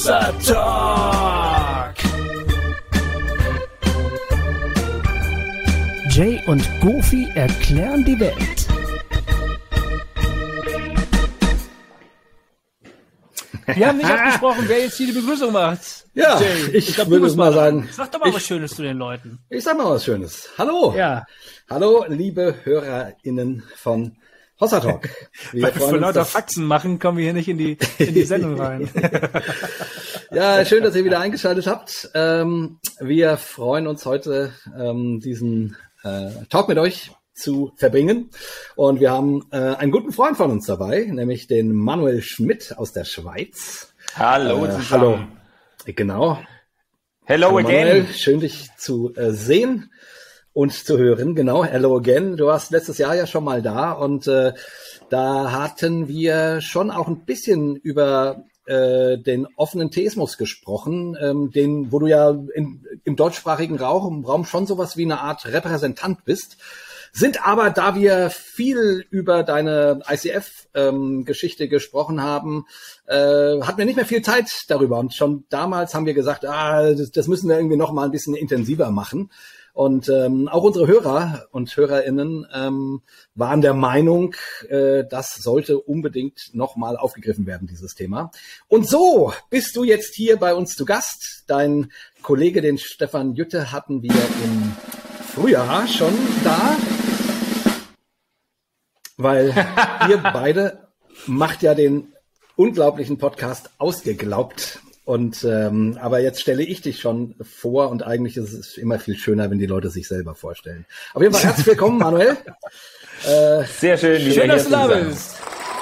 Hossa Talk. Jay und Goofy erklären die Welt. Wir haben nicht abgesprochen, wer jetzt hier die Begrüßung macht. Ja, Jay, ich würde mal sagen. Sag doch mal was Schönes zu den Leuten. Ich sag mal was Schönes. Hallo. Ja. Hallo, liebe HörerInnen von Hossa Talk. Weil wir vor lauter Faxen machen, kommen wir hier nicht in die Sendung rein. Ja, schön, dass ihr wieder eingeschaltet habt. Wir freuen uns heute, diesen Talk mit euch zu verbringen. Und wir haben einen guten Freund von uns dabei, nämlich den Manuel Schmidt aus der Schweiz. Hallo zusammen. Hallo. Genau. Hello again. Manuel, schön dich zu sehen und zu hören. Genau, hello again. Du warst letztes Jahr ja schon mal da und da hatten wir schon auch ein bisschen über den offenen Theismus gesprochen, wo du ja im deutschsprachigen Raum schon sowas wie eine Art Repräsentant bist. Sind aber, da wir viel über deine ICF-Geschichte gesprochen haben, hatten wir nicht mehr viel Zeit darüber. Und schon damals haben wir gesagt, das müssen wir irgendwie noch mal ein bisschen intensiver machen. Und auch unsere Hörer und HörerInnen waren der Meinung, das sollte unbedingt noch mal aufgegriffen werden, dieses Thema. Und so bist du jetzt hier bei uns zu Gast. Dein Kollege, den Stefan Jütte, hatten wir im Frühjahr schon da. Weil ihr beide macht ja den unglaublichen Podcast Ausgeglaubt. Und aber jetzt stelle ich dich schon vor und eigentlich ist es immer viel schöner, wenn die Leute sich selber vorstellen. Auf jeden Fall herzlich willkommen, Manuel. Sehr schön. Schön, dass du da bist.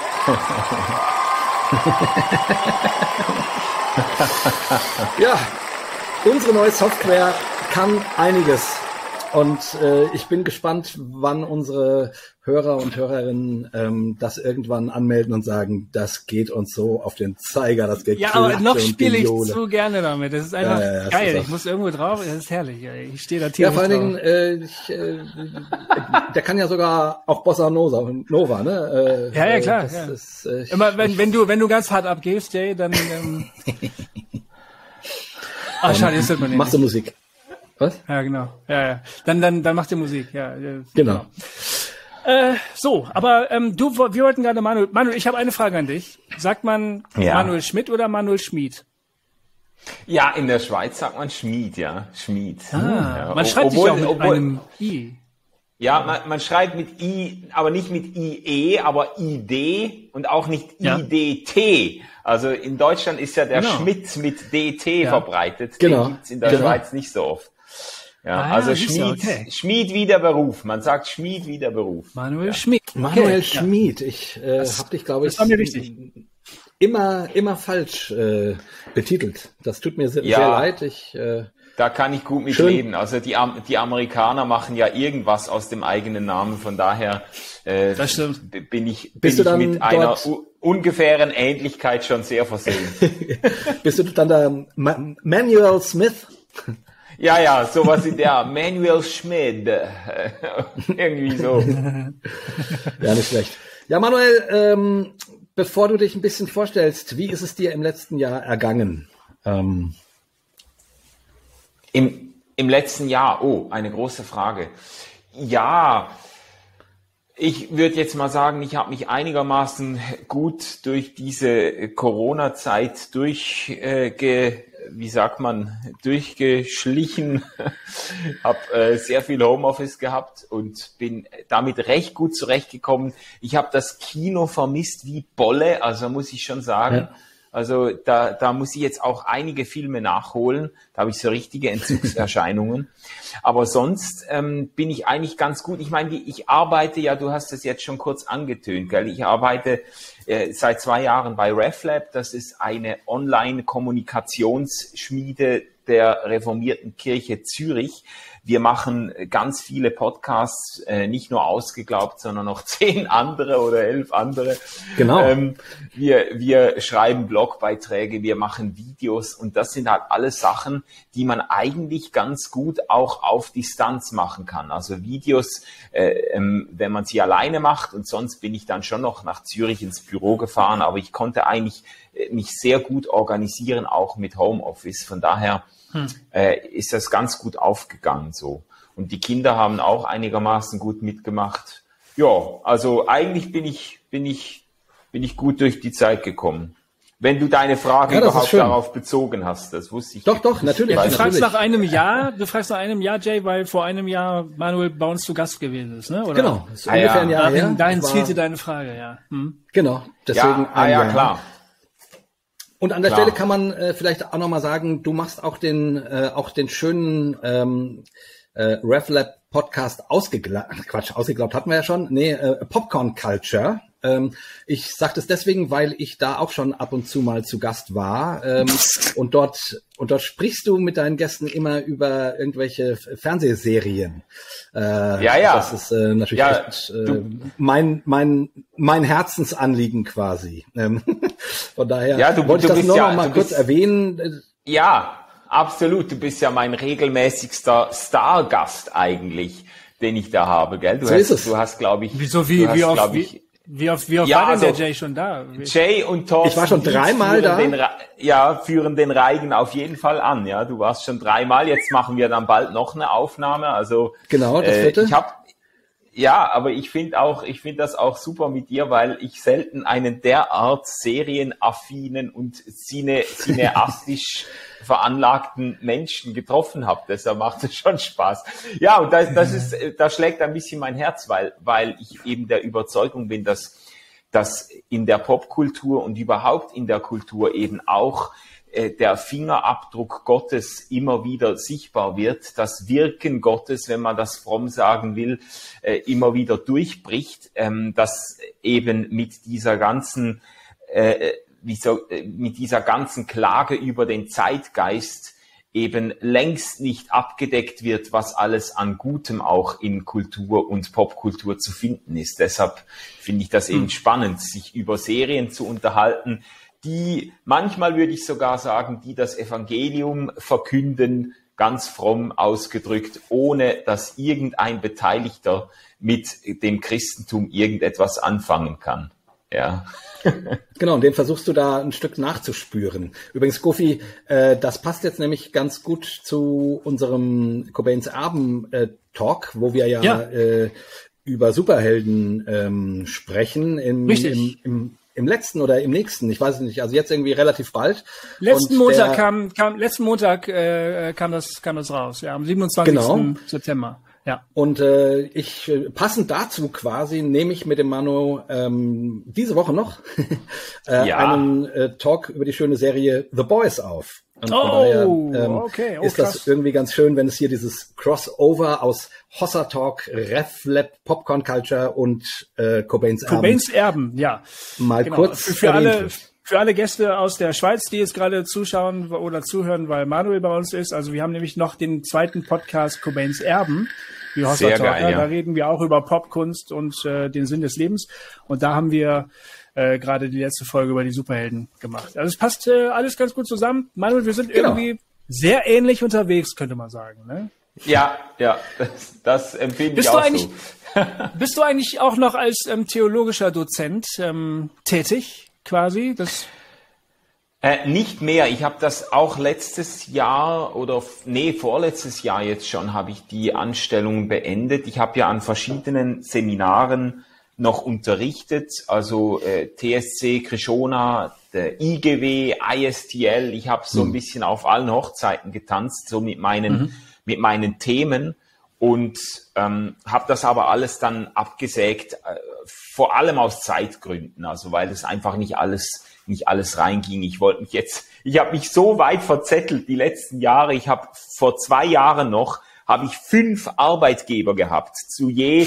Ja, unsere neue Software kann einiges. Und ich bin gespannt, wann unsere Hörer und Hörerinnen das irgendwann anmelden und sagen, das geht uns so auf den Zeiger, das geht. Ja, aber noch spiele ich zu gerne damit. Das ist einfach geil. Ich muss irgendwo drauf, das ist herrlich. Ich stehe da tierisch drauf. Ja, vor allen Dingen, der kann ja sogar auch Bossa Nova, ne? Ja, klar. Das ist, immer wenn du ganz hart abgehst, Jay, dann schade, das hört man nicht. Machst du Musik? Was? Ja, genau. Ja. Dann macht ihr Musik. Ja, genau. So, aber wir wollten gerade Manuel, ich habe eine Frage an dich. Sagt man Manuel Schmidt oder Manuel Schmid? Ja, in der Schweiz sagt man Schmid, ja. Schmid. Man schreibt sich auch mit einem I. Ja, man schreibt mit I, aber nicht mit IE, aber ID und auch nicht IDT. Also in Deutschland ist ja der Schmidt mit DT verbreitet. Den gibt's in der Schweiz nicht so oft. Ja, also Schmied wie der Beruf. Man sagt Schmied wie der Beruf. Manuel Schmid. Manuel Schmid. Ich habe dich, glaube ich, immer falsch betitelt. Das tut mir sehr leid. Da kann ich gut mit leben. Also die Amerikaner machen ja irgendwas aus dem eigenen Namen. Von daher bin ich mit einer ungefähren Ähnlichkeit schon sehr versehen. Bist du dann der Manuel Smith? Ja, sowas in der Manuel Schmid. Irgendwie so. Ja, nicht schlecht. Ja, Manuel, bevor du dich ein bisschen vorstellst, wie ist es dir im letzten Jahr ergangen? Im letzten Jahr, eine große Frage. Ja, ich würde jetzt mal sagen, ich habe mich einigermaßen gut durch diese Corona-Zeit durchgeschlichen, habe sehr viel Homeoffice gehabt und bin damit recht gut zurechtgekommen. Ich habe das Kino vermisst wie Bolle, also muss ich schon sagen. Ja. Also da muss ich jetzt auch einige Filme nachholen. Da habe ich so richtige Entzugserscheinungen. Aber sonst bin ich eigentlich ganz gut. Ich meine, ich arbeite ja, du hast es jetzt schon kurz angetönt, gell? Ich arbeite seit 2 Jahren bei RefLab. Das ist eine Online-Kommunikationsschmiede der Reformierten Kirche Zürich. Wir machen ganz viele Podcasts, nicht nur Ausgeglaubt, sondern noch 10 andere oder 11 andere. Genau. Wir schreiben Blogbeiträge, wir machen Videos und das sind halt alles Sachen, die man eigentlich ganz gut auch auf Distanz machen kann. Also Videos, wenn man sie alleine macht, und sonst bin ich dann schon noch nach Zürich ins Büro gefahren, aber ich konnte eigentlich mich sehr gut organisieren, auch mit Homeoffice. Von daher ist das ganz gut aufgegangen so. Und die Kinder haben auch einigermaßen gut mitgemacht. Ja, also eigentlich bin ich gut durch die Zeit gekommen. Wenn du deine Frage überhaupt darauf bezogen hast, das wusste ich. Doch, natürlich. Ja, du fragst nach einem Jahr, Jay, weil vor einem Jahr Manuel bei uns zu Gast gewesen ist, ne? Oder? Genau, das ist ungefähr ein Jahr her. Dahin zielte deine Frage, ja. Genau, deswegen ein Jahr. Klar. Und an der Stelle kann man vielleicht auch nochmal sagen, du machst auch den schönen RevLab Podcast ausgeglaubt hatten wir ja schon. Nee, Popcorn Culture. Ich sage das deswegen, weil ich da auch schon ab und zu mal zu Gast war. Und dort sprichst du mit deinen Gästen immer über irgendwelche Fernsehserien. Das ist natürlich echt, mein Herzensanliegen quasi. Von daher wollte ich das nur noch mal kurz erwähnen. Ja, absolut. Du bist ja mein regelmäßigster Stargast eigentlich, den ich da habe, gell? Du hast, glaube ich, wie oft war denn der Jay schon da? Jay und Thorsten. Ich war schon 3-mal da. Führen den Reigen auf jeden Fall an. Ja, du warst schon 3-mal. Jetzt machen wir dann bald noch eine Aufnahme. Also genau, das vierte. Aber ich finde das auch super mit dir, weil ich selten einen derart serienaffinen und cineastisch veranlagten Menschen getroffen habe. Deshalb macht es schon Spaß. Ja, und da schlägt ein bisschen mein Herz, weil ich eben der Überzeugung bin, dass in der Popkultur und überhaupt in der Kultur eben auch der Fingerabdruck Gottes immer wieder sichtbar wird, das Wirken Gottes, wenn man das fromm sagen will, immer wieder durchbricht, dass eben mit dieser ganzen Klage über den Zeitgeist eben längst nicht abgedeckt wird, was alles an Gutem auch in Kultur und Popkultur zu finden ist. Deshalb finde ich das eben spannend, sich über Serien zu unterhalten, die manchmal, würde ich sogar sagen, die das Evangelium verkünden, ganz fromm ausgedrückt, ohne dass irgendein Beteiligter mit dem Christentum irgendetwas anfangen kann. Ja. Genau, und den versuchst du da ein Stück nachzuspüren. Übrigens, Goofy, das passt jetzt nämlich ganz gut zu unserem Cobains Erben-Talk, wo wir ja über Superhelden sprechen. Im letzten oder im nächsten, ich weiß es nicht, also jetzt irgendwie relativ bald. Letzten Montag kam das raus, ja, am 27. September. Ja. Und passend dazu quasi nehme ich mit dem Manu diese Woche noch einen Talk über die schöne Serie The Boys auf. Und von daher ist das irgendwie ganz schön, wenn es hier dieses Crossover aus Hossa Talk, RevLab, Popcorn Culture und Cobains Erben, ja. Mal kurz für alle Gäste aus der Schweiz, die jetzt gerade zuschauen oder zuhören, weil Manuel bei uns ist, also wir haben nämlich noch den zweiten Podcast Cobains Erben, wie Hossa Talk, da reden wir auch über Popkunst und den Sinn des Lebens, und da haben wir gerade die letzte Folge über die Superhelden gemacht. Also es passt alles ganz gut zusammen. Manuel, wir sind irgendwie sehr ähnlich unterwegs, könnte man sagen, ne? Ja, das empfinde ich auch so. Bist du eigentlich auch noch als theologischer Dozent tätig, quasi? Nicht mehr. Ich habe das auch vorletztes Jahr jetzt schon, habe ich die Anstellung beendet. Ich habe ja an verschiedenen Seminaren noch unterrichtet, also TSC, Krishona, der IGW, ISTL. Ich habe so ein bisschen auf allen Hochzeiten getanzt, so mit meinen Themen, und habe das aber alles dann abgesägt, vor allem aus Zeitgründen, also weil es einfach nicht alles reinging. Ich habe mich so weit verzettelt die letzten Jahre. Ich habe vor 2 Jahren habe ich 5 Arbeitgeber gehabt, zu je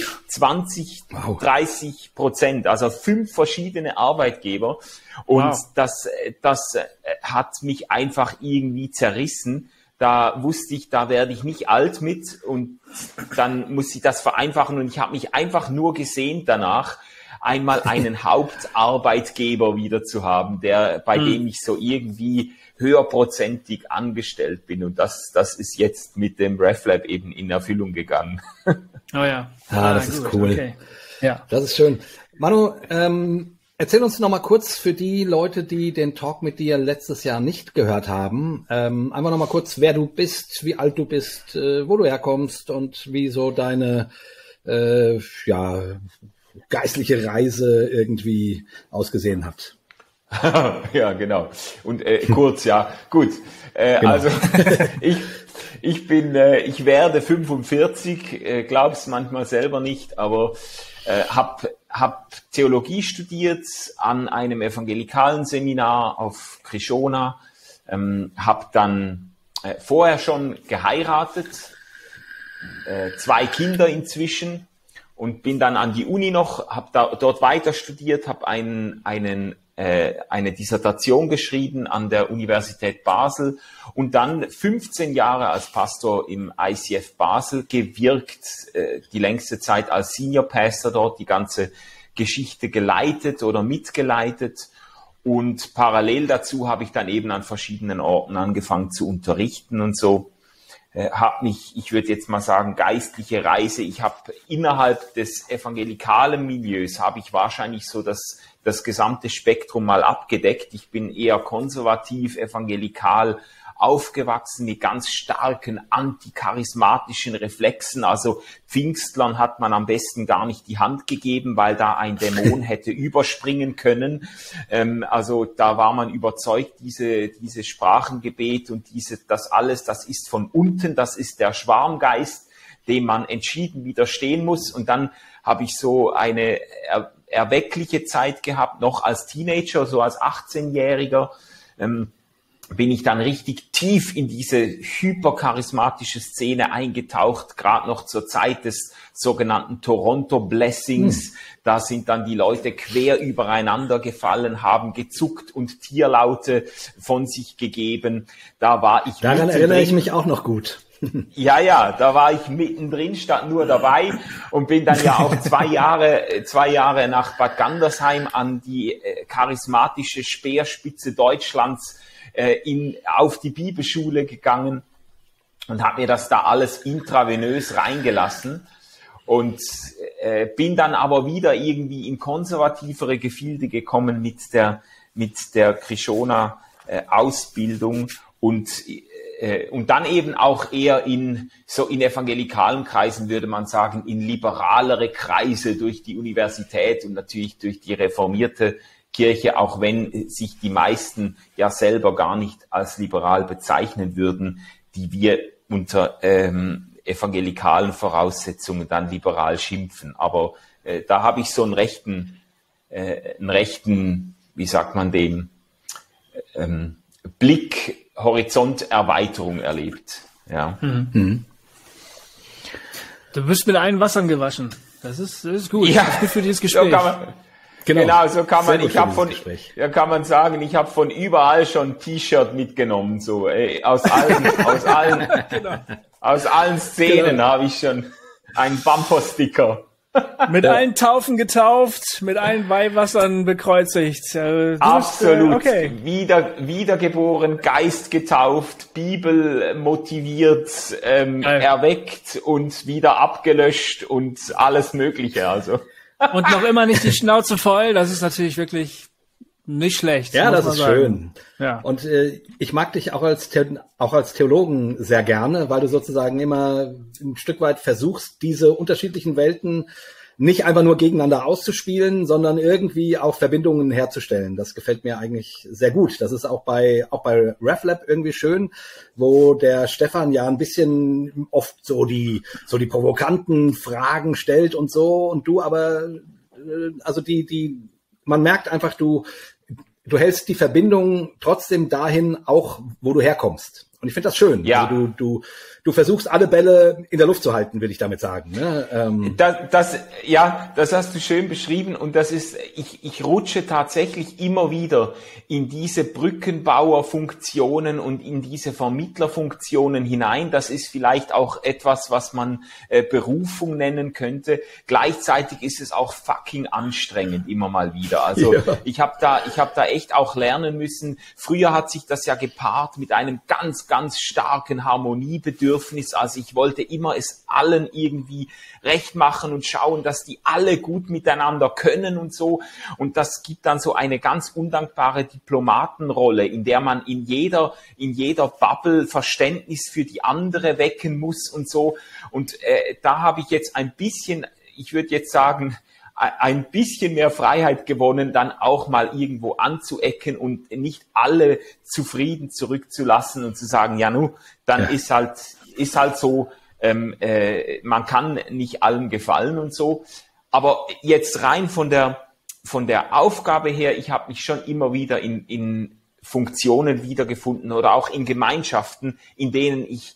20-30%, also 5 verschiedene Arbeitgeber. Und das hat mich einfach irgendwie zerrissen, Da wusste ich, da werde ich nicht alt mit und dann muss ich das vereinfachen und ich habe mich einfach nur gesehnt danach, einmal einen Hauptarbeitgeber wieder zu haben, bei dem ich so irgendwie höherprozentig angestellt bin und das ist jetzt mit dem RefLab eben in Erfüllung gegangen. Oh ja. Das ist cool. Okay. Ja. Das ist schön. Manu, erzähl uns noch mal kurz für die Leute, die den Talk mit dir letztes Jahr nicht gehört haben, einfach noch mal kurz, wer du bist, wie alt du bist, wo du herkommst und wie so deine geistliche Reise irgendwie ausgesehen hat. Ja, genau. Und kurz, ja, gut. Genau. Also ich werde 45, glaub's manchmal selber nicht, aber hab Theologie studiert an einem evangelikalen Seminar auf Krishona, hab dann vorher schon geheiratet, 2 Kinder inzwischen und bin dann an die Uni noch, hab dort weiter studiert, hab eine Dissertation geschrieben an der Universität Basel und dann 15 Jahre als Pastor im ICF Basel gewirkt, die längste Zeit als Senior Pastor dort, die ganze Geschichte geleitet oder mitgeleitet und parallel dazu habe ich dann eben an verschiedenen Orten angefangen zu unterrichten und so. Ich würde jetzt mal sagen, geistliche Reise. Ich habe innerhalb des evangelikalen Milieus habe ich wahrscheinlich so das gesamte Spektrum mal abgedeckt. Ich bin eher konservativ, evangelikal aufgewachsen mit ganz starken anticharismatischen Reflexen. Also Pfingstlern hat man am besten gar nicht die Hand gegeben, weil da ein Dämon hätte überspringen können. Also da war man überzeugt, diese Sprachengebet und das alles, das ist von unten, das ist der Schwarmgeist, dem man entschieden widerstehen muss. Und dann habe ich so eine erweckliche Zeit gehabt, noch als Teenager, so als 18-Jähriger, bin ich dann richtig tief in diese hypercharismatische Szene eingetaucht, gerade noch zur Zeit des sogenannten Toronto Blessings. Da sind dann die Leute quer übereinander gefallen, haben gezuckt und Tierlaute von sich gegeben. Da war ich Daran erinnere ich mich auch noch gut. Ja, da war ich mittendrin, statt nur dabei und bin dann ja auch 2 Jahre nach Bad Gandersheim an die charismatische Speerspitze Deutschlands auf die Bibelschule gegangen und habe mir das da alles intravenös reingelassen und bin dann aber wieder irgendwie in konservativere Gefilde gekommen mit der Krishona Ausbildung und dann eben auch eher in evangelikalen Kreisen, würde man sagen, in liberalere Kreise durch die Universität und natürlich durch die reformierte Kirche, auch wenn sich die meisten ja selber gar nicht als liberal bezeichnen würden, die wir unter evangelikalen Voraussetzungen dann liberal schimpfen. Aber da habe ich so einen rechten, wie sagt man dem, Blick, Horizonterweiterung erlebt. Ja. Mhm. Du bist mit allen Wassern gewaschen. Das ist gut. Ja. Das ist gut für dieses Gespräch. Genau, so kann man. Kann man sagen, ich habe von überall schon ein T-Shirt mitgenommen, so aus allen Szenen habe ich schon einen Bumpersticker. Mit allen Taufen getauft, mit allen Weihwassern bekreuzigt. Absolut. Okay. Wiedergeboren, Geist getauft, Bibel motiviert, erweckt und wieder abgelöscht und alles Mögliche. Also. Und noch immer nicht die Schnauze voll. Das ist natürlich wirklich nicht schlecht. Ja, das ist schön. Ja. Und ich mag dich auch als Theologen sehr gerne, weil du sozusagen immer ein Stück weit versuchst, diese unterschiedlichen Welten nicht einfach nur gegeneinander auszuspielen, sondern irgendwie auch Verbindungen herzustellen. Das gefällt mir eigentlich sehr gut. Das ist auch bei RefLab irgendwie schön, wo der Stefan ja ein bisschen oft so die provokanten Fragen stellt und so, und du aber, also man merkt einfach, du hältst die Verbindung trotzdem dahin, auch wo du herkommst. Und Und ich finde das schön. Ja. Also du versuchst alle Bälle in der Luft zu halten, will ich damit sagen. Ne? Das hast du schön beschrieben und das ist, ich rutsche tatsächlich immer wieder in diese Brückenbauerfunktionen und in diese Vermittlerfunktionen hinein. Das ist vielleicht auch etwas, was man Berufung nennen könnte. Gleichzeitig ist es auch fucking anstrengend immer mal wieder. Also ich habe da echt auch lernen müssen. Früher hat sich das ja gepaart mit einem ganz, ganz starken Harmoniebedürfnis. Also ich wollte immer es allen irgendwie recht machen und schauen, dass die alle gut miteinander können und so. Und das gibt dann so eine ganz undankbare Diplomatenrolle, in der man in jeder Bubble Verständnis für die andere wecken muss und so. Und da habe ich jetzt ein bisschen, ich würde jetzt sagen, ein bisschen mehr Freiheit gewonnen, dann auch mal irgendwo anzuecken und nicht alle zufrieden zurückzulassen und zu sagen, ja nu, dann ist halt so, man kann nicht allen gefallen und so. Aber jetzt rein von der Aufgabe her, ich habe mich schon immer wieder in Funktionen wiedergefunden oder auch in Gemeinschaften, in denen ich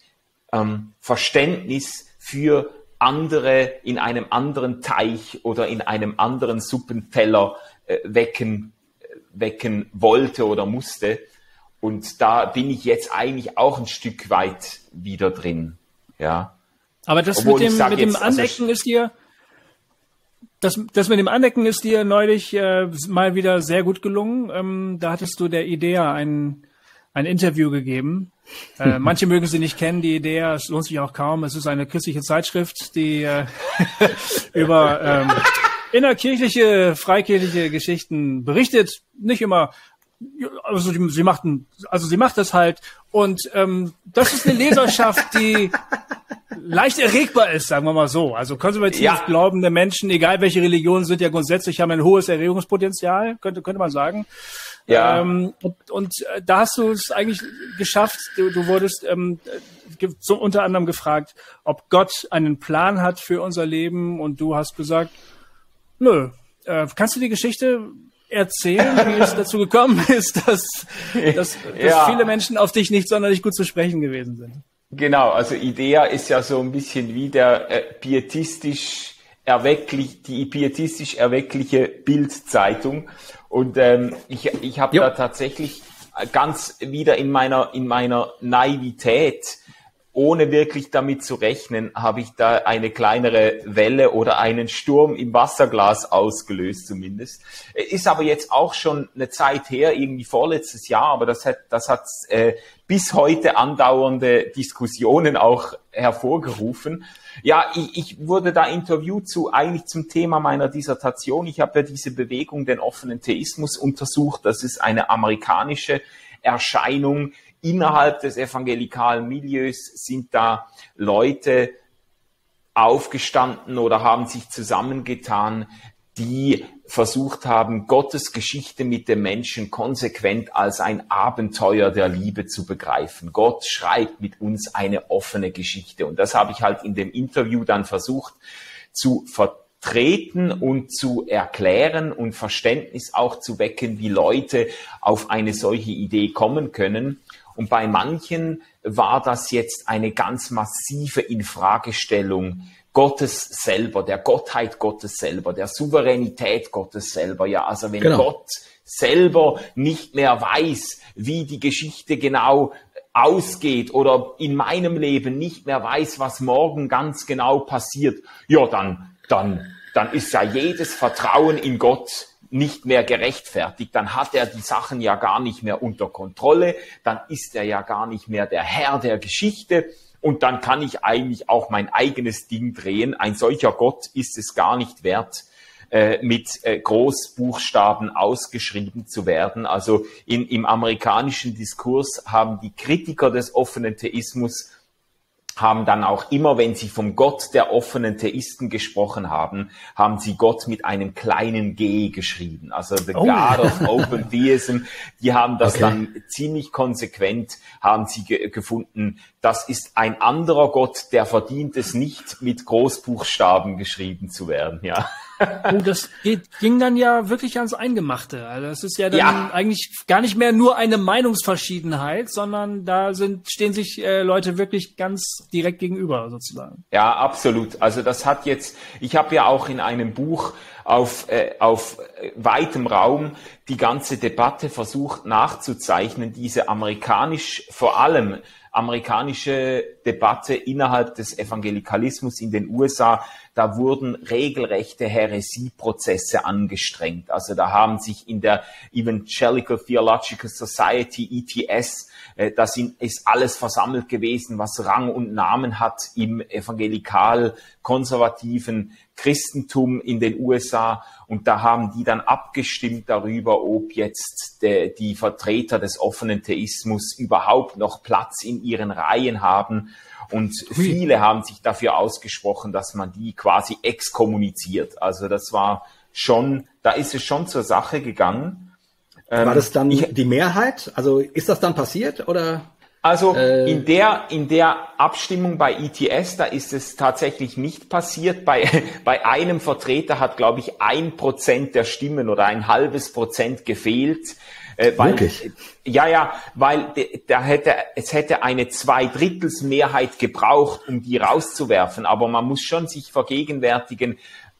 Verständnis für andere in einem anderen Teich oder in einem anderen Suppenteller wecken wollte oder musste. Und da bin ich jetzt eigentlich auch ein Stück weit wieder drin. Ja. Aber das mit dem Anecken ist dir, das mit dem Anecken ist dir neulich mal wieder sehr gut gelungen. Da hattest du der IDEA ein Interview gegeben. Manche mögen sie nicht kennen, die Idee, es lohnt sich auch kaum. Es ist eine christliche Zeitschrift, die über innerkirchliche, freikirchliche Geschichten berichtet. Nicht immer, also sie macht das halt. Und das ist eine Leserschaft, die leicht erregbar ist, sagen wir mal so. Also konservativ glaubende Menschen, egal welche Religion, sind ja grundsätzlich, haben ein hohes Erregungspotenzial, könnte man sagen. Ja. Und da hast du es eigentlich geschafft. Du wurdest unter anderem gefragt, ob Gott einen Plan hat für unser Leben, und du hast gesagt, nö. Kannst du die Geschichte erzählen, wie es dazu gekommen ist, dass viele Menschen auf dich nicht sonderlich gut zu sprechen gewesen sind? Genau, also IDEA ist ja so ein bisschen wie der pietistisch erweckliche Bild-Zeitung. Und ich habe da tatsächlich ganz wieder in meiner Naivität, ohne wirklich damit zu rechnen, habe ich da eine kleinere Welle oder einen Sturm im Wasserglas ausgelöst zumindest. Ist aber jetzt auch schon eine Zeit her, irgendwie vorletztes Jahr, aber das hat bis heute andauernde Diskussionen auch hervorgerufen. Ja, ich wurde da interviewt eigentlich zum Thema meiner Dissertation. Ich habe ja diese Bewegung, den offenen Theismus, untersucht. Das ist eine amerikanische Erscheinung. Innerhalb des evangelikalen Milieus sind da Leute aufgestanden oder haben sich zusammengetan, die versucht haben, Gottes Geschichte mit dem Menschen konsequent als ein Abenteuer der Liebe zu begreifen. Gott schreibt mit uns eine offene Geschichte. Und das habe ich halt in dem Interview dann versucht zu vertreten und zu erklären und Verständnis auch zu wecken, wie Leute auf eine solche Idee kommen können. Und bei manchen war das jetzt eine ganz massive Infragestellung Gottes selber, der Gottheit Gottes selber, der Souveränität Gottes selber. Ja, also wenn Gott selber nicht mehr weiß, wie die Geschichte genau ausgeht oder in meinem Leben nicht mehr weiß, was morgen ganz genau passiert, ja, dann ist ja jedes Vertrauen in Gott nicht mehr gerechtfertigt, dann hat er die Sachen ja gar nicht mehr unter Kontrolle, dann ist er ja gar nicht mehr der Herr der Geschichte und dann kann ich eigentlich auch mein eigenes Ding drehen. Ein solcher Gott ist es gar nicht wert, mit Großbuchstaben ausgeschrieben zu werden. Also im amerikanischen Diskurs haben die Kritiker des offenen Theismus haben dann auch immer, wenn sie vom Gott der offenen Theisten gesprochen haben, haben sie Gott mit einem kleinen G geschrieben. Also the God of Open Theism, die haben das dann ziemlich konsequent, haben sie gefunden, das ist ein anderer Gott, der verdient es nicht, mit Großbuchstaben geschrieben zu werden, ja. Das ging dann ja wirklich ans Eingemachte. Also das ist ja dann eigentlich gar nicht mehr nur eine Meinungsverschiedenheit, sondern da stehen sich Leute wirklich ganz direkt gegenüber sozusagen. Ja, absolut. Also das hat jetzt, ich habe ja auch in einem Buch auf weitem Raum die ganze Debatte versucht nachzuzeichnen, diese vor allem amerikanische Debatte innerhalb des Evangelikalismus in den USA. Da wurden regelrechte Häresieprozesse angestrengt. Also da haben sich in der Evangelical Theological Society, ETS, ist alles versammelt gewesen, was Rang und Namen hat im evangelikal-konservativen Christentum in den USA. Und da haben die dann abgestimmt darüber, ob jetzt die Vertreter des offenen Theismus überhaupt noch Platz in ihren Reihen haben. Und viele haben sich dafür ausgesprochen, dass man die quasi exkommuniziert. Also da ist es schon zur Sache gegangen. War das dann die Mehrheit? Also ist das dann passiert oder? Also in der Abstimmung bei ETS, da ist es tatsächlich nicht passiert. Bei einem Vertreter hat, glaube ich, 1% der Stimmen oder 0,5% gefehlt. Wirklich? Weil es hätte eine 2/3 Mehrheit gebraucht, um die rauszuwerfen. Aber man muss schon sich vergegenwärtigen,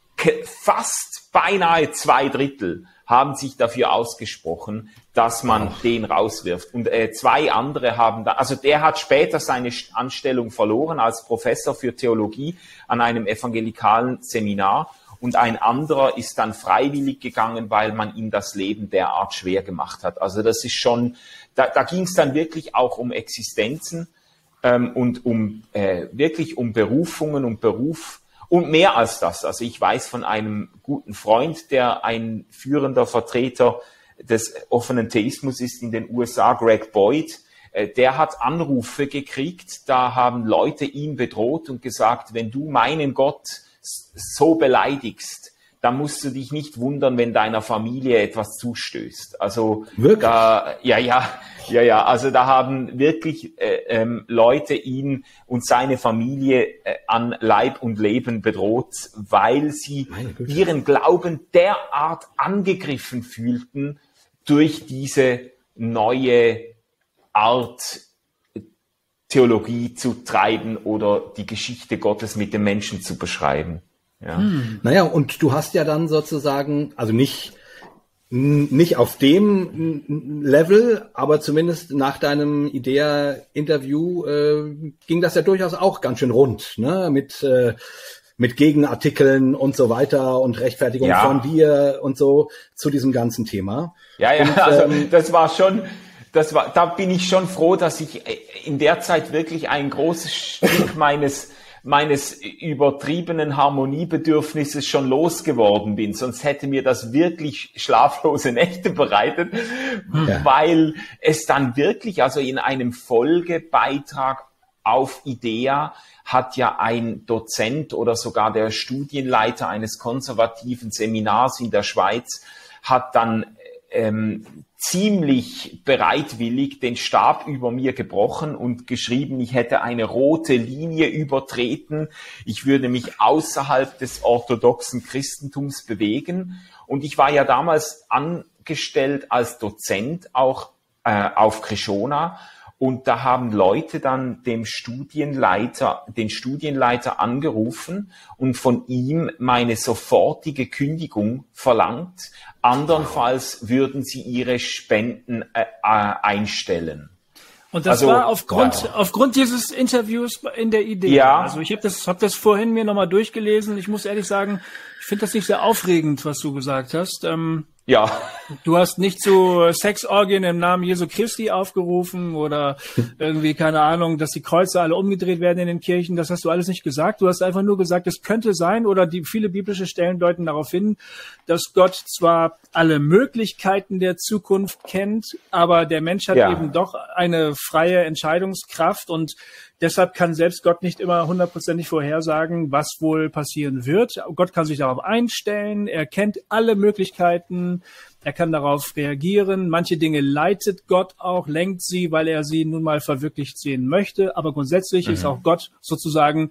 fast beinahe 2/3 haben sich dafür ausgesprochen, dass man den rauswirft. Und 2 andere haben also der hat später seine Anstellung verloren als Professor für Theologie an einem evangelikalen Seminar. Und ein anderer ist dann freiwillig gegangen, weil man ihm das Leben derart schwer gemacht hat. Also das ist schon, da ging es dann wirklich auch um Existenzen und wirklich um Berufungen und Beruf und mehr als das. Also ich weiß von einem guten Freund, der ein führender Vertreter des offenen Theismus ist in den USA, Greg Boyd. Der hat Anrufe gekriegt, da haben Leute ihn bedroht und gesagt, wenn du meinen Gott so beleidigst, dann musst du dich nicht wundern, wenn deiner Familie etwas zustößt. Also wirklich? Also da haben wirklich Leute ihn und seine Familie an Leib und Leben bedroht, weil sie ihren Glauben derart angegriffen fühlten durch diese neue Art Theologie zu treiben oder die Geschichte Gottes mit dem Menschen zu beschreiben. Ja. Naja, und du hast ja dann sozusagen, also nicht auf dem Level, aber zumindest nach deinem IDEA-Interview ging das ja durchaus auch ganz schön rund, ne? Mit Gegenartikeln und so weiter und Rechtfertigung von dir und so zu diesem ganzen Thema. Ja, und, also das war schon... da bin ich schon froh, dass ich in der Zeit wirklich ein großes Stück meines übertriebenen Harmoniebedürfnisses schon losgeworden bin. Sonst hätte mir das wirklich schlaflose Nächte bereitet, weil es dann wirklich, also in einem Folgebeitrag auf IDEA hat ja ein Dozent oder sogar der Studienleiter eines konservativen Seminars in der Schweiz hat dann ziemlich bereitwillig den Stab über mir gebrochen und geschrieben, ich hätte eine rote Linie übertreten, ich würde mich außerhalb des orthodoxen Christentums bewegen. Und ich war ja damals angestellt als Dozent auch auf Krishona. Und da haben Leute dann den Studienleiter angerufen und von ihm meine sofortige Kündigung verlangt. Andernfalls würden sie ihre Spenden einstellen. Und das war aufgrund dieses Interviews in der IDEA. Ja. Also ich habe das vorhin mir nochmal durchgelesen. Ich muss ehrlich sagen, ich finde das nicht sehr aufregend, was du gesagt hast. Ja. Du hast nicht zu Sexorgien im Namen Jesu Christi aufgerufen oder irgendwie, keine Ahnung, dass die Kreuze alle umgedreht werden in den Kirchen. Das hast du alles nicht gesagt. Du hast einfach nur gesagt, es könnte sein, oder viele biblische Stellen deuten darauf hin, dass Gott zwar alle Möglichkeiten der Zukunft kennt, aber der Mensch hat eben doch eine freie Entscheidungskraft, und deshalb kann selbst Gott nicht immer 100% vorhersagen, was wohl passieren wird. Gott kann sich darauf einstellen, er kennt alle Möglichkeiten, er kann darauf reagieren. Manche Dinge leitet Gott auch, lenkt sie, weil er sie nun mal verwirklicht sehen möchte. Aber grundsätzlich ist auch Gott sozusagen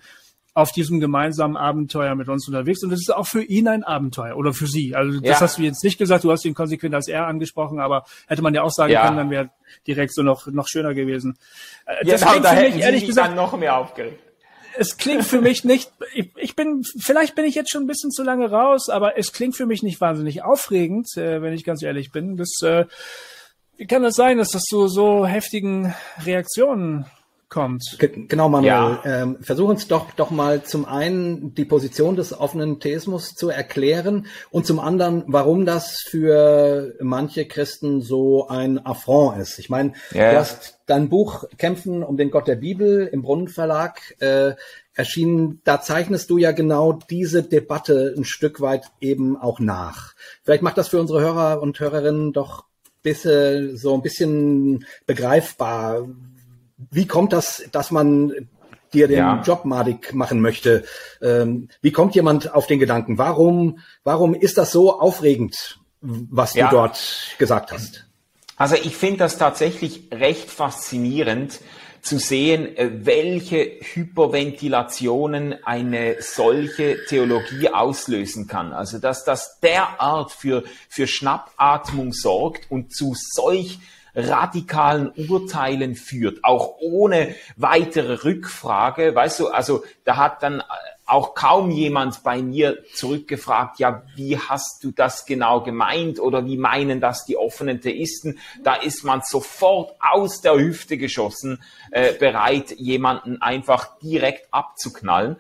auf diesem gemeinsamen Abenteuer mit uns unterwegs. Und es ist auch für ihn ein Abenteuer oder für sie. Also das hast du jetzt nicht gesagt, du hast ihn konsequent als er angesprochen, aber hätte man ja auch sagen können, dann wäre direkt so noch schöner gewesen. Das klingt für mich, ehrlich gesagt, noch mehr aufgeregt. Es klingt für mich nicht, vielleicht bin ich jetzt schon ein bisschen zu lange raus, aber es klingt für mich nicht wahnsinnig aufregend, wenn ich ganz ehrlich bin. Wie kann das sein, dass das zu so heftigen Reaktionen kommt? Genau, Manuel. Ja. Versuch uns doch mal zum einen die Position des offenen Theismus zu erklären und zum anderen, warum das für manche Christen so ein Affront ist. Ich meine, du hast dein Buch Kämpfen um den Gott der Bibel im Brunnen Verlag erschienen. Da zeichnest du ja genau diese Debatte ein Stück weit eben auch nach. Vielleicht macht das für unsere Hörer und Hörerinnen doch so ein bisschen begreifbar. Wie kommt das, dass man dir den Job madig machen möchte? Wie kommt jemand auf den Gedanken? Warum ist das so aufregend, was du dort gesagt hast? Also ich finde das tatsächlich recht faszinierend zu sehen, welche Hyperventilationen eine solche Theologie auslösen kann. Also dass das derart für Schnappatmung sorgt und zu solch radikalen Urteilen führt, auch ohne weitere Rückfrage. Weißt du, also da hat dann auch kaum jemand bei mir zurückgefragt, ja, wie hast du das genau gemeint oder wie meinen das die offenen Theisten? Da ist man sofort aus der Hüfte geschossen, bereit, jemanden einfach direkt abzuknallen.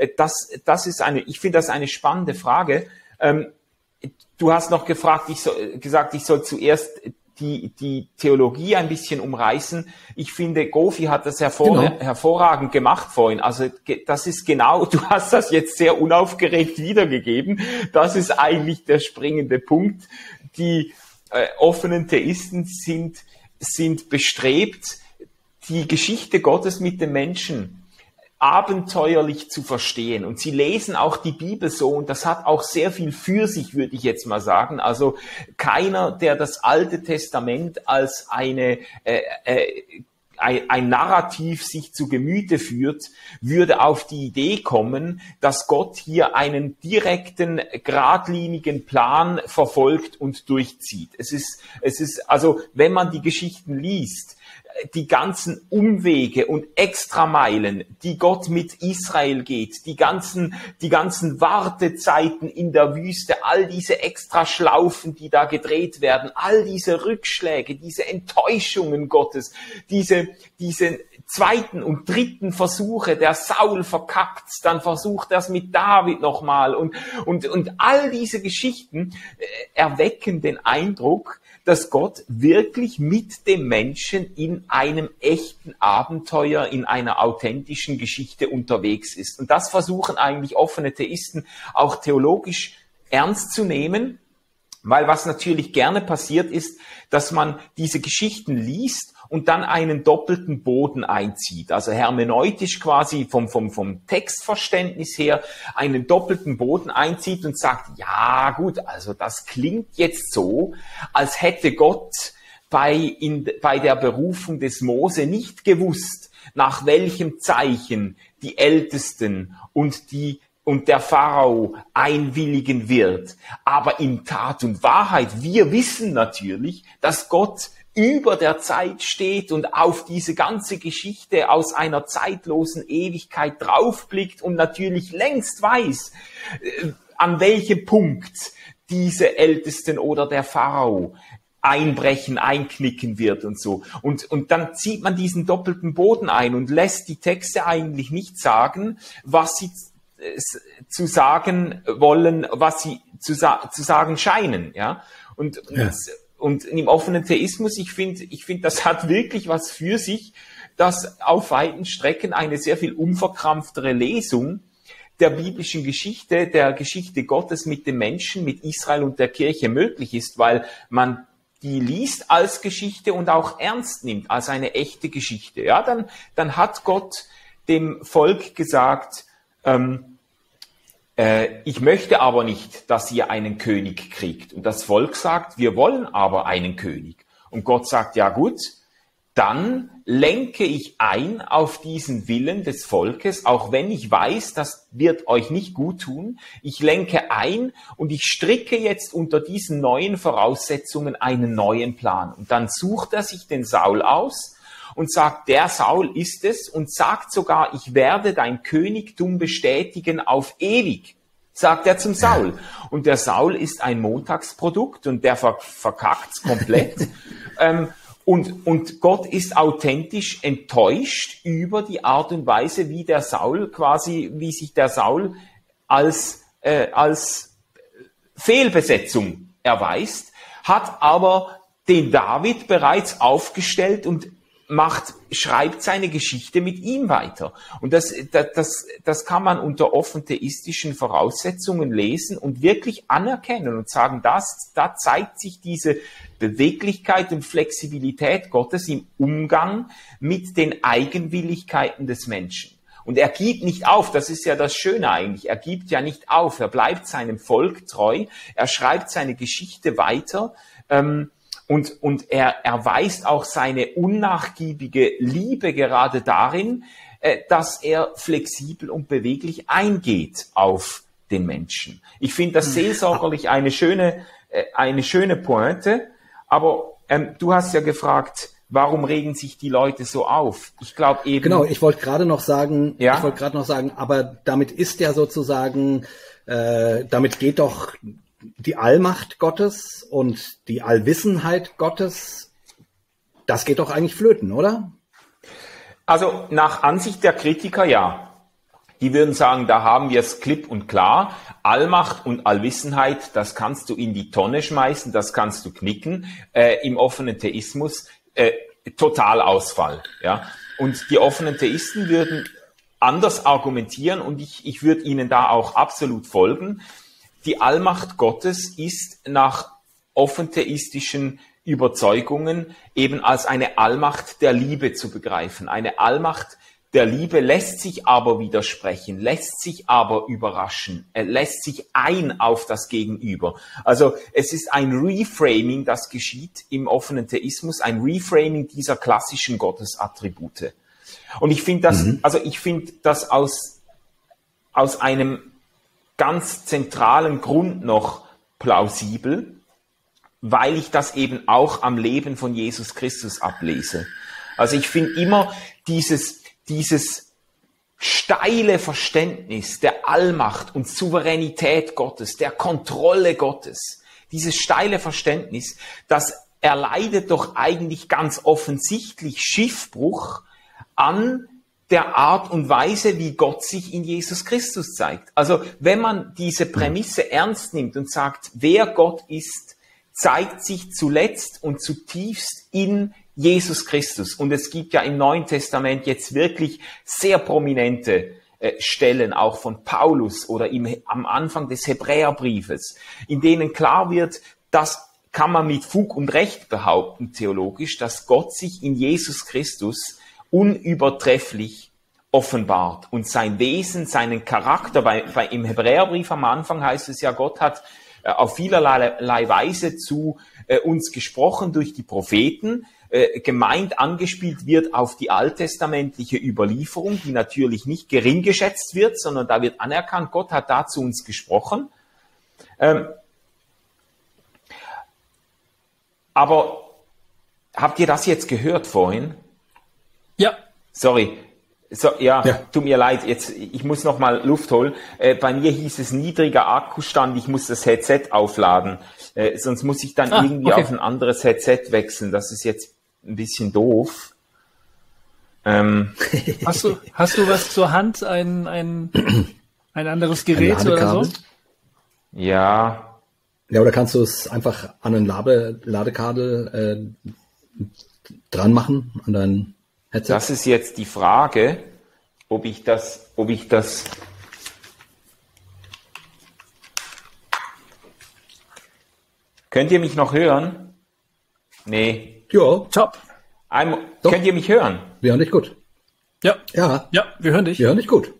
Ich finde das eine spannende Frage. Du hast noch gesagt, ich soll zuerst die Theologie ein bisschen umreißen. Ich finde, Gofi hat das hervorragend gemacht vorhin. Also das ist genau, du hast das jetzt sehr unaufgeregt wiedergegeben. Das ist eigentlich der springende Punkt. Die offenen Theisten sind bestrebt, die Geschichte Gottes mit den Menschen abenteuerlich zu verstehen. Und sie lesen auch die Bibel so, und das hat auch sehr viel für sich, würde ich jetzt mal sagen. Also keiner, der das Alte Testament als ein Narrativ sich zu Gemüte führt, würde auf die Idee kommen, dass Gott hier einen direkten, geradlinigen Plan verfolgt und durchzieht. Es ist also, wenn man die Geschichten liest, die ganzen Umwege und Extrameilen, die Gott mit Israel geht, die ganzen Wartezeiten in der Wüste, all diese Extraschlaufen, die da gedreht werden, all diese Rückschläge, diese Enttäuschungen Gottes, diese zweiten und dritten Versuche, der Saul verkackt, dann versucht er es mit David nochmal und all diese Geschichten erwecken den Eindruck, dass Gott wirklich mit dem Menschen in einem echten Abenteuer, in einer authentischen Geschichte unterwegs ist. Und das versuchen eigentlich offene Theisten auch theologisch ernst zu nehmen, weil was natürlich gerne passiert ist, dass man diese Geschichten liest und dann einen doppelten Boden einzieht. Also hermeneutisch quasi vom Textverständnis her einen doppelten Boden einzieht und sagt, ja gut, also das klingt jetzt so, als hätte Gott bei der Berufung des Mose nicht gewusst, nach welchem Zeichen die Ältesten und der Pharao einwilligen wird. Aber in Tat und Wahrheit, wir wissen natürlich, dass Gott über der Zeit steht und auf diese ganze Geschichte aus einer zeitlosen Ewigkeit draufblickt und natürlich längst weiß, an welchem Punkt diese Ältesten oder der Pharao einbrechen, einknicken wird und so. Und dann zieht man diesen doppelten Boden ein und lässt die Texte eigentlich nicht sagen, was sie zu sagen wollen, was sie zu sagen scheinen, ja. Und im offenen Theismus, ich finde, das hat wirklich was für sich, dass auf weiten Strecken eine sehr viel unverkrampftere Lesung der biblischen Geschichte, der Geschichte Gottes mit den Menschen, mit Israel und der Kirche möglich ist, weil man die liest als Geschichte und auch ernst nimmt, als eine echte Geschichte. Ja, dann hat Gott dem Volk gesagt, ich möchte aber nicht, dass ihr einen König kriegt. Und das Volk sagt, wir wollen aber einen König. Und Gott sagt, ja gut, dann lenke ich ein auf diesen Willen des Volkes, auch wenn ich weiß, das wird euch nicht gut tun. Ich lenke ein und ich stricke jetzt unter diesen neuen Voraussetzungen einen neuen Plan. Und dann sucht er sich den Saul aus und sagt, der Saul ist es, und sagt sogar, ich werde dein Königtum bestätigen auf ewig, sagt er zum Saul. Und der Saul ist ein Montagsprodukt und der verkackt's komplett. Und Gott ist authentisch enttäuscht über die Art und Weise, wie sich der Saul als Fehlbesetzung erweist, hat aber den David bereits aufgestellt und schreibt seine Geschichte mit ihm weiter. Und das kann man unter offen theistischen Voraussetzungen lesen und wirklich anerkennen und sagen, da zeigt sich diese Beweglichkeit und Flexibilität Gottes im Umgang mit den Eigenwilligkeiten des Menschen. Und er gibt nicht auf, das ist ja das Schöne eigentlich, er gibt ja nicht auf, er bleibt seinem Volk treu, er schreibt seine Geschichte weiter, und er erweist auch seine unnachgiebige Liebe gerade darin, dass er flexibel und beweglich eingeht auf den Menschen. Ich finde das seelsorgerlich eine schöne Pointe, aber du hast ja gefragt, warum regen sich die Leute so auf? Ich glaube eben. Genau, ich wollte gerade noch sagen, aber damit ist ja sozusagen, damit geht doch die Allmacht Gottes und die Allwissenheit Gottes, das geht doch eigentlich flöten, oder? Also nach Ansicht der Kritiker ja. Die würden sagen, da haben wir es klipp und klar. Allmacht und Allwissenheit, das kannst du in die Tonne schmeißen, das kannst du knicken. Im offenen Theismus Totalausfall. Ja? Und die offenen Theisten würden anders argumentieren und ich würde ihnen da auch absolut folgen. Die Allmacht Gottes ist nach offentheistischen Überzeugungen eben als eine Allmacht der Liebe zu begreifen. Eine Allmacht der Liebe lässt sich aber widersprechen, lässt sich aber überraschen, lässt sich ein auf das Gegenüber. Also es ist ein Reframing, das geschieht im offenen Theismus, ein Reframing dieser klassischen Gottesattribute. Und ich finde das, aus einem ganz zentralen Grund noch plausibel, weil ich das eben auch am Leben von Jesus Christus ablese. Also ich finde immer dieses steile Verständnis der Allmacht und Souveränität Gottes, der Kontrolle Gottes, dieses steile Verständnis, das erleidet doch eigentlich ganz offensichtlich Schiffbruch an der Art und Weise, wie Gott sich in Jesus Christus zeigt. Also wenn man diese Prämisse ernst nimmt und sagt, wer Gott ist, zeigt sich zuletzt und zutiefst in Jesus Christus. Und es gibt ja im Neuen Testament jetzt wirklich sehr prominente Stellen, auch von Paulus oder am Anfang des Hebräerbriefes, in denen klar wird, das kann man mit Fug und Recht behaupten, theologisch, dass Gott sich in Jesus Christus unübertrefflich offenbart und sein Wesen, seinen Charakter, im Hebräerbrief am Anfang heißt es ja, Gott hat auf vielerlei Weise zu uns gesprochen durch die Propheten, gemeint, angespielt wird auf die alttestamentliche Überlieferung, die natürlich nicht gering geschätzt wird, sondern da wird anerkannt, Gott hat da zu uns gesprochen. Aber habt ihr das jetzt gehört vorhin? Ja. Sorry. Tut mir leid, ich muss noch mal Luft holen. Bei mir hieß es niedriger Akkustand, ich muss das Headset aufladen. Sonst muss ich dann irgendwie auf ein anderes Headset wechseln. Das ist jetzt ein bisschen doof. Hast du was zur Hand? Ein anderes Gerät oder so? Ja. Ja, oder kannst du es einfach an ein Ladekabel dran machen, an dein Headset? Das ist jetzt die Frage, ob ich das. Könnt ihr mich noch hören? Nee. Ja, top. Könnt ihr mich hören? Wir hören dich gut. Ja. Ja, wir hören dich. Wir hören dich gut.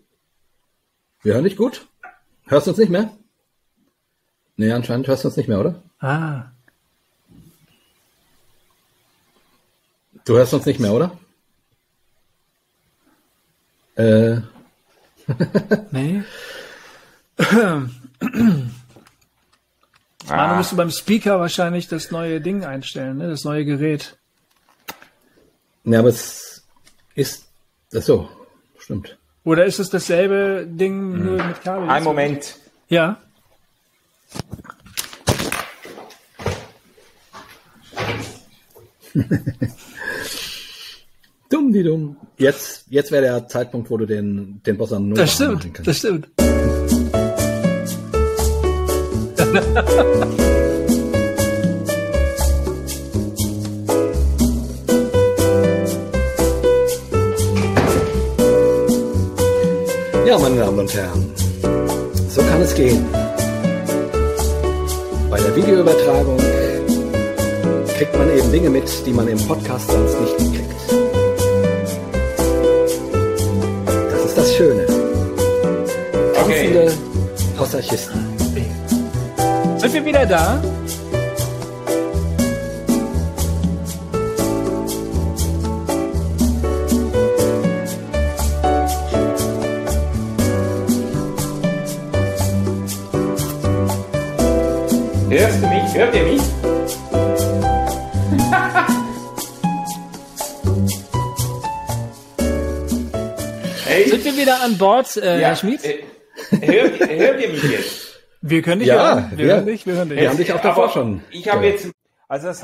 Hörst du uns nicht mehr? Nee, anscheinend hörst du uns nicht mehr, oder? Du hörst uns nicht mehr, oder? Nee. Du musst beim Speaker wahrscheinlich das neue Ding einstellen, ne? Das neue Gerät. Ja, aber es ist so, stimmt. Oder ist es dasselbe Ding nur mit Kabel? Ein Moment. Ja. Dumm, die dumm. Jetzt wäre der Zeitpunkt, wo du den Bossa Nova machen kannst. Das stimmt. Ja, meine Damen und Herren, so kann es gehen. Bei der Videoübertragung kriegt man eben Dinge mit, die man im Podcast sonst nicht mitkriegt. Das ist das Schöne. Tanzende Posachisten. Sind wir wieder da? Hörst du mich? Hört ihr mich? Hey. Sind wir wieder an Bord, Herr Schmid? Hört ihr mich jetzt? Wir können dich hören. Wir hören dich. Wir haben dich auch davor schon. Ich habe jetzt, also das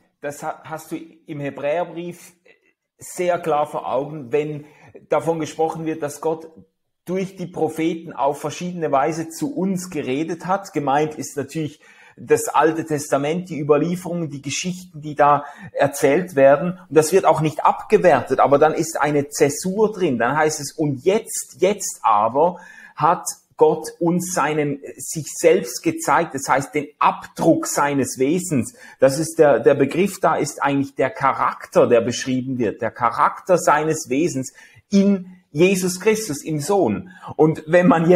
hast du im Hebräerbrief sehr klar vor Augen, wenn davon gesprochen wird, dass Gott durch die Propheten auf verschiedene Weise zu uns geredet hat. Gemeint ist natürlich das Alte Testament, die Überlieferungen, die Geschichten, die da erzählt werden. Und das wird auch nicht abgewertet, aber dann ist eine Zäsur drin. Dann heißt es, und jetzt aber hat Gott uns sich selbst gezeigt, das heißt den Abdruck seines Wesens. Das ist der Begriff, da ist eigentlich der Charakter, der beschrieben wird, der Charakter seines Wesens in Jesus Christus, im Sohn. Und wenn man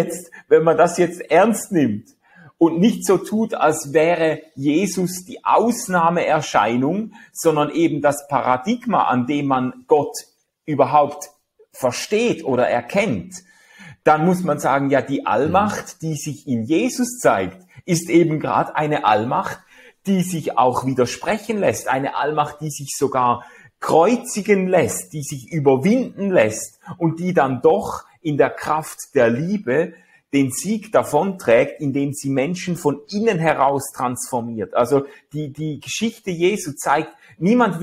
das jetzt ernst nimmt und nicht so tut, als wäre Jesus die Ausnahmeerscheinung, sondern eben das Paradigma, an dem man Gott überhaupt versteht oder erkennt, dann muss man sagen, ja, die Allmacht, die sich in Jesus zeigt, ist eben gerade eine Allmacht, die sich auch widersprechen lässt, eine Allmacht, die sich sogar kreuzigen lässt, die sich überwinden lässt und die dann doch in der Kraft der Liebe den Sieg davonträgt, indem sie Menschen von innen heraus transformiert. Also die Geschichte Jesu zeigt, niemand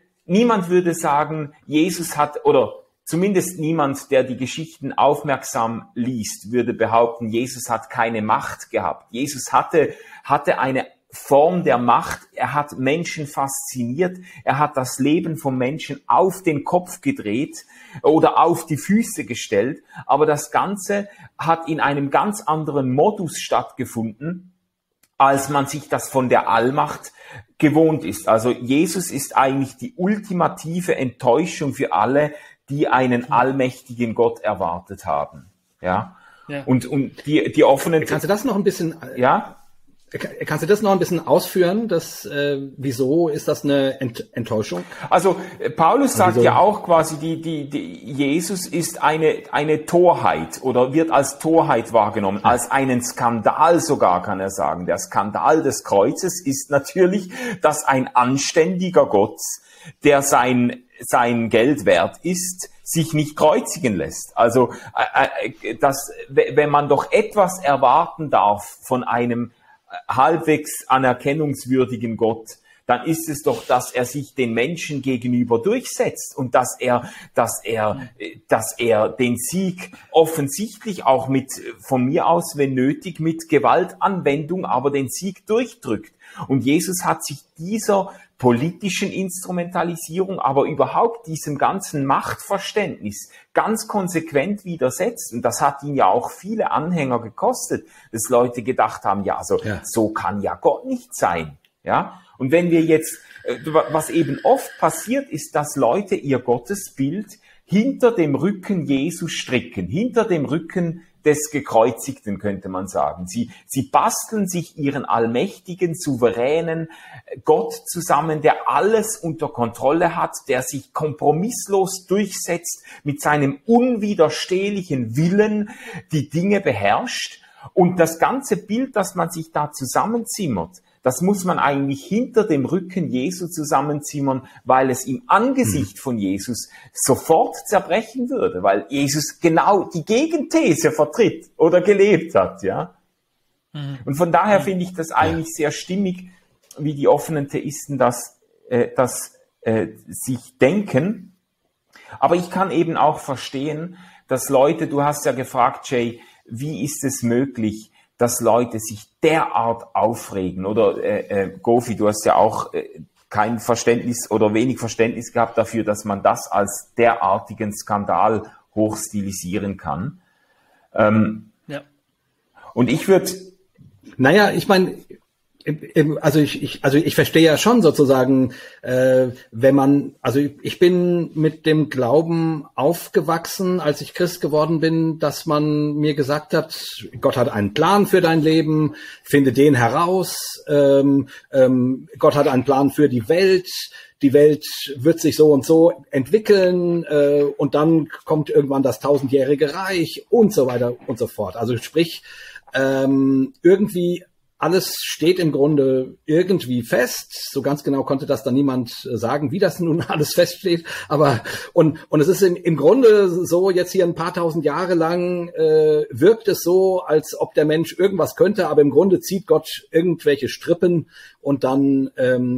würde sagen, Jesus hat, oder zumindest niemand, der die Geschichten aufmerksam liest, würde behaupten, Jesus hat keine Macht gehabt. Jesus hatte eine Form der Macht. Er hat Menschen fasziniert. Er hat das Leben von Menschen auf den Kopf gedreht oder auf die Füße gestellt. Aber das Ganze hat in einem ganz anderen Modus stattgefunden, als man sich das von der Allmacht gewohnt ist. Also Jesus ist eigentlich die ultimative Enttäuschung für alle, die einen allmächtigen Gott erwartet haben. Ja. Und die offenen. Kannst du das noch ein bisschen? Ja. Kannst du das noch ein bisschen ausführen? Wieso ist das eine Enttäuschung? Also Paulus sagt ja auch quasi, Jesus ist eine Torheit oder wird als Torheit wahrgenommen, als einen Skandal sogar, kann er sagen. Der Skandal des Kreuzes ist natürlich, dass ein anständiger Gott, der sein Geld wert ist, sich nicht kreuzigen lässt. Also wenn man doch etwas erwarten darf von einem halbwegs anerkennungswürdigen Gott, dann ist es doch, dass er sich den Menschen gegenüber durchsetzt und dass er den Sieg offensichtlich auch von mir aus, wenn nötig, mit Gewaltanwendung, aber den Sieg durchdrückt. Und Jesus hat sich dieser politischen Instrumentalisierung, aber überhaupt diesem ganzen Machtverständnis ganz konsequent widersetzt. Und das hat ihn ja auch viele Anhänger gekostet, dass Leute gedacht haben, so kann ja Gott nicht sein. Ja. Und wenn wir jetzt, was eben oft passiert, ist, dass Leute ihr Gottesbild hinter dem Rücken Jesu stricken, hinter dem Rücken des Gekreuzigten, könnte man sagen. Sie basteln sich ihren allmächtigen, souveränen Gott zusammen, der alles unter Kontrolle hat, der sich kompromisslos durchsetzt, mit seinem unwiderstehlichen Willen die Dinge beherrscht. Und das ganze Bild, das man sich da zusammenzimmert, das muss man eigentlich hinter dem Rücken Jesu zusammenzimmern, weil es im Angesicht von Jesus sofort zerbrechen würde, weil Jesus genau die Gegenthese vertritt oder gelebt hat, ja. Und von daher finde ich das eigentlich sehr stimmig, wie die offenen Theisten das sich denken. Aber ich kann eben auch verstehen, dass Leute, du hast ja gefragt, Jay, wie ist es möglich, dass Leute sich derart aufregen? Oder Gofi, du hast ja auch kein Verständnis oder wenig Verständnis gehabt dafür, dass man das als derartigen Skandal hochstilisieren kann. Ja. Und ich würde... Naja, ich meine... Also ich verstehe ja schon sozusagen, ich bin mit dem Glauben aufgewachsen, als ich Christ geworden bin, dass man mir gesagt hat, Gott hat einen Plan für dein Leben, finde den heraus, Gott hat einen Plan für die Welt wird sich so und so entwickeln und dann kommt irgendwann das 1000-jährige Reich und so weiter und so fort. Also sprich, irgendwie alles steht im Grunde irgendwie fest. So ganz genau konnte das dann niemand sagen, wie das nun alles feststeht. Aber und es ist im Grunde so, jetzt hier ein paar tausend Jahre lang wirkt es so, als ob der Mensch irgendwas könnte, aber im Grunde zieht Gott irgendwelche Strippen und dann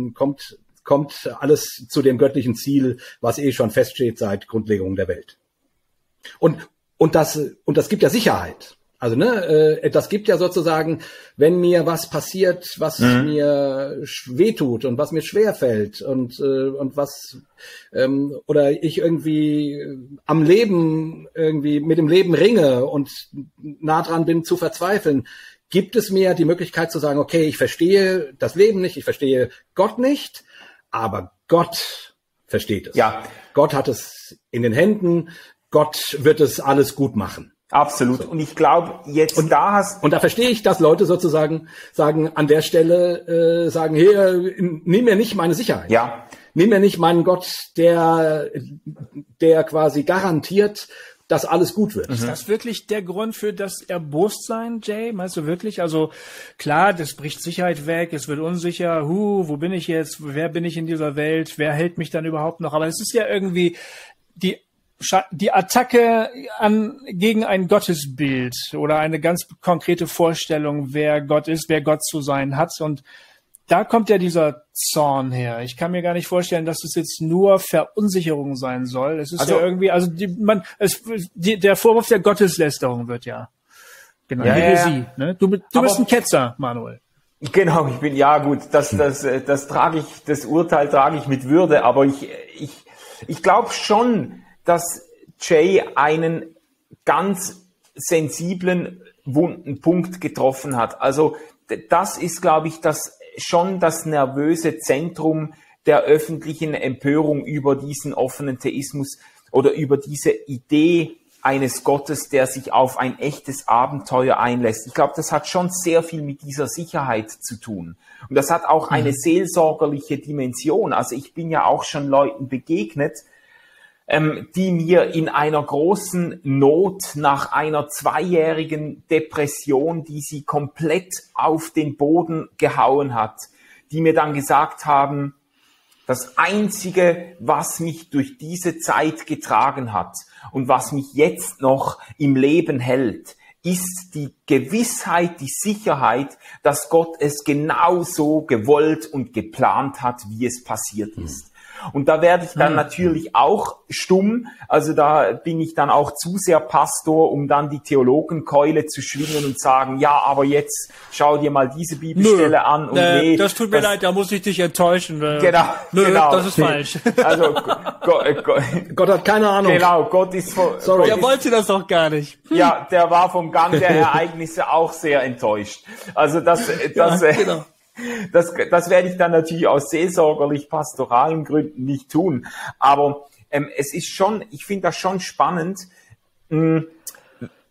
kommt alles zu dem göttlichen Ziel, was schon feststeht seit Grundlegung der Welt. Und das gibt ja Sicherheit. Also das gibt ja sozusagen, wenn mir was passiert, was mir wehtut und was mir schwerfällt und was oder ich irgendwie am Leben irgendwie mit dem Leben ringe und nah dran bin zu verzweifeln, gibt es mir die Möglichkeit zu sagen, okay, ich verstehe das Leben nicht, ich verstehe Gott nicht, aber Gott versteht es. Ja. Gott hat es in den Händen, Gott wird es alles gut machen. Absolut. So. Und ich glaube, und da verstehe ich, dass Leute sozusagen sagen, an der Stelle sagen, hey, nimm mir nicht meine Sicherheit. Ja. Nimm mir nicht meinen Gott, der quasi garantiert, dass alles gut wird. Ist das wirklich der Grund für das Erbostsein, Jay? Meinst du wirklich? Also klar, das bricht Sicherheit weg, es wird unsicher, wo bin ich jetzt, wer bin ich in dieser Welt, wer hält mich dann überhaupt noch? Aber es ist ja irgendwie die Attacke gegen ein Gottesbild oder eine ganz konkrete Vorstellung, wer Gott ist, wer Gott zu sein hat. Und da kommt ja dieser Zorn her. Ich kann mir gar nicht vorstellen, dass es jetzt nur Verunsicherung sein soll. Es ist ja irgendwie, der Vorwurf der Gotteslästerung wird ja genannt. Heresie, ne? Du bist ein Ketzer, Manuel. Genau, ich bin, ja gut, das Urteil trage ich mit Würde, aber ich glaube schon, dass Jay einen ganz sensiblen, wunden Punkt getroffen hat. Also das ist, glaube ich, schon das nervöse Zentrum der öffentlichen Empörung über diesen offenen Theismus oder über diese Idee eines Gottes, der sich auf ein echtes Abenteuer einlässt. Ich glaube, das hat schon sehr viel mit dieser Sicherheit zu tun. Und das hat auch eine seelsorgerliche Dimension. Also ich bin ja auch schon Leuten begegnet, die mir in einer großen Not nach einer 2-jährigen Depression, die sie komplett auf den Boden gehauen hat, die mir dann gesagt haben, das Einzige, was mich durch diese Zeit getragen hat und was mich jetzt noch im Leben hält, ist die Gewissheit, die Sicherheit, dass Gott es genau so gewollt und geplant hat, wie es passiert ist. Und da werde ich dann natürlich auch stumm, also da bin ich dann auch zu sehr Pastor, um dann die Theologenkeule zu schwingen und sagen, ja, aber jetzt schau dir mal diese Bibelstelle an. Und nee, das tut mir leid, da muss ich dich enttäuschen. Genau. Das ist falsch. Also Gott hat keine Ahnung. Genau, Gott ist Sorry. Der wollte das doch gar nicht. Ja, der war vom Gang der Ereignisse auch sehr enttäuscht. Also genau. Das werde ich dann natürlich aus seelsorgerlich-pastoralen Gründen nicht tun. Aber es ist schon, ich finde das schon spannend,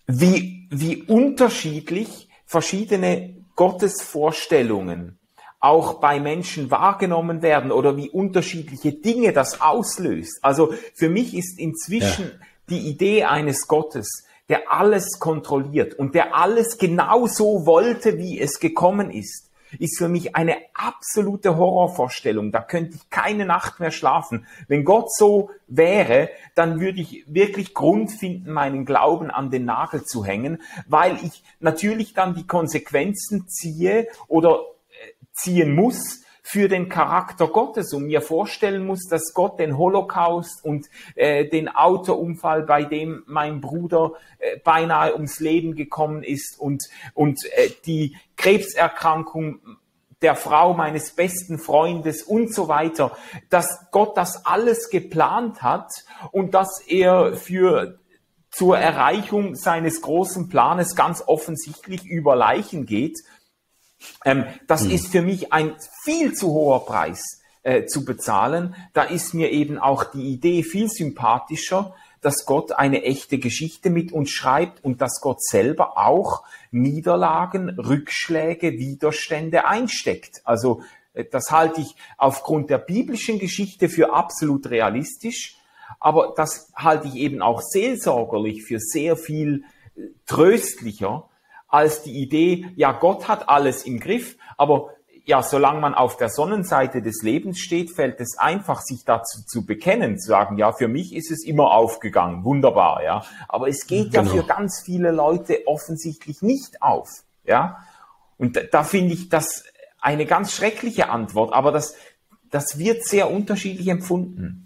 wie unterschiedlich verschiedene Gottesvorstellungen auch bei Menschen wahrgenommen werden oder wie unterschiedliche Dinge das auslöst. Also für mich ist inzwischen die Idee eines Gottes, der alles kontrolliert und der alles genau so wollte, wie es gekommen ist für mich eine absolute Horrorvorstellung. Da könnte ich keine Nacht mehr schlafen. Wenn Gott so wäre, dann würde ich wirklich Grund finden, meinen Glauben an den Nagel zu hängen, weil ich natürlich dann die Konsequenzen ziehe oder ziehen muss für den Charakter Gottes und mir vorstellen muss, dass Gott den Holocaust und den Autounfall, bei dem mein Bruder beinahe ums Leben gekommen ist und die Krebserkrankung der Frau meines besten Freundes und so weiter, dass Gott das alles geplant hat und dass er zur Erreichung seines großen Planes ganz offensichtlich über Leichen geht. Das ist für mich ein viel zu hoher Preis zu bezahlen. Da ist mir eben auch die Idee viel sympathischer, dass Gott eine echte Geschichte mit uns schreibt und dass Gott selber auch Niederlagen, Rückschläge, Widerstände einsteckt. Also das halte ich aufgrund der biblischen Geschichte für absolut realistisch, aber das halte ich eben auch seelsorgerlich für sehr viel tröstlicher als die Idee, ja, Gott hat alles im Griff, aber ja, solange man auf der Sonnenseite des Lebens steht, fällt es einfach, sich dazu zu bekennen, zu sagen, ja, für mich ist es immer aufgegangen, wunderbar, ja. Aber es geht ja für ganz viele Leute offensichtlich nicht auf, ja. Und da finde ich das eine ganz schreckliche Antwort, aber das wird sehr unterschiedlich empfunden.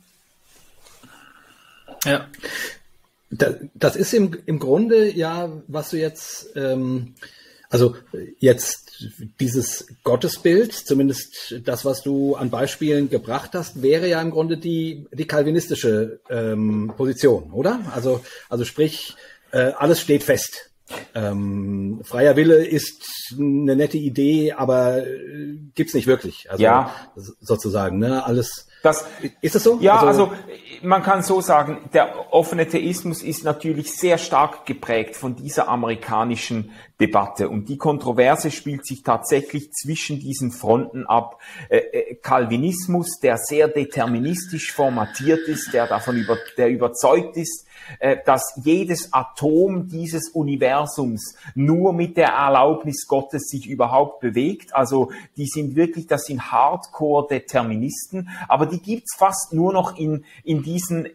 Ja. Das ist im Grunde ja, was du jetzt, also jetzt dieses Gottesbild, zumindest das, was du an Beispielen gebracht hast, wäre ja im Grunde die calvinistische Position, oder? Also sprich, alles steht fest. Freier Wille ist eine nette Idee, aber gibt's nicht wirklich. Also sozusagen, ne? Alles. Ist das so? Ja, also man kann so sagen, der offene Theismus ist natürlich sehr stark geprägt von dieser amerikanischen Debatte und die Kontroverse spielt sich tatsächlich zwischen diesen Fronten ab. Calvinismus, der sehr deterministisch formatiert ist, der überzeugt ist, dass jedes Atom dieses Universums nur mit der Erlaubnis Gottes sich überhaupt bewegt. Also das sind Hardcore-Deterministen, aber die gibt's fast nur noch in diesen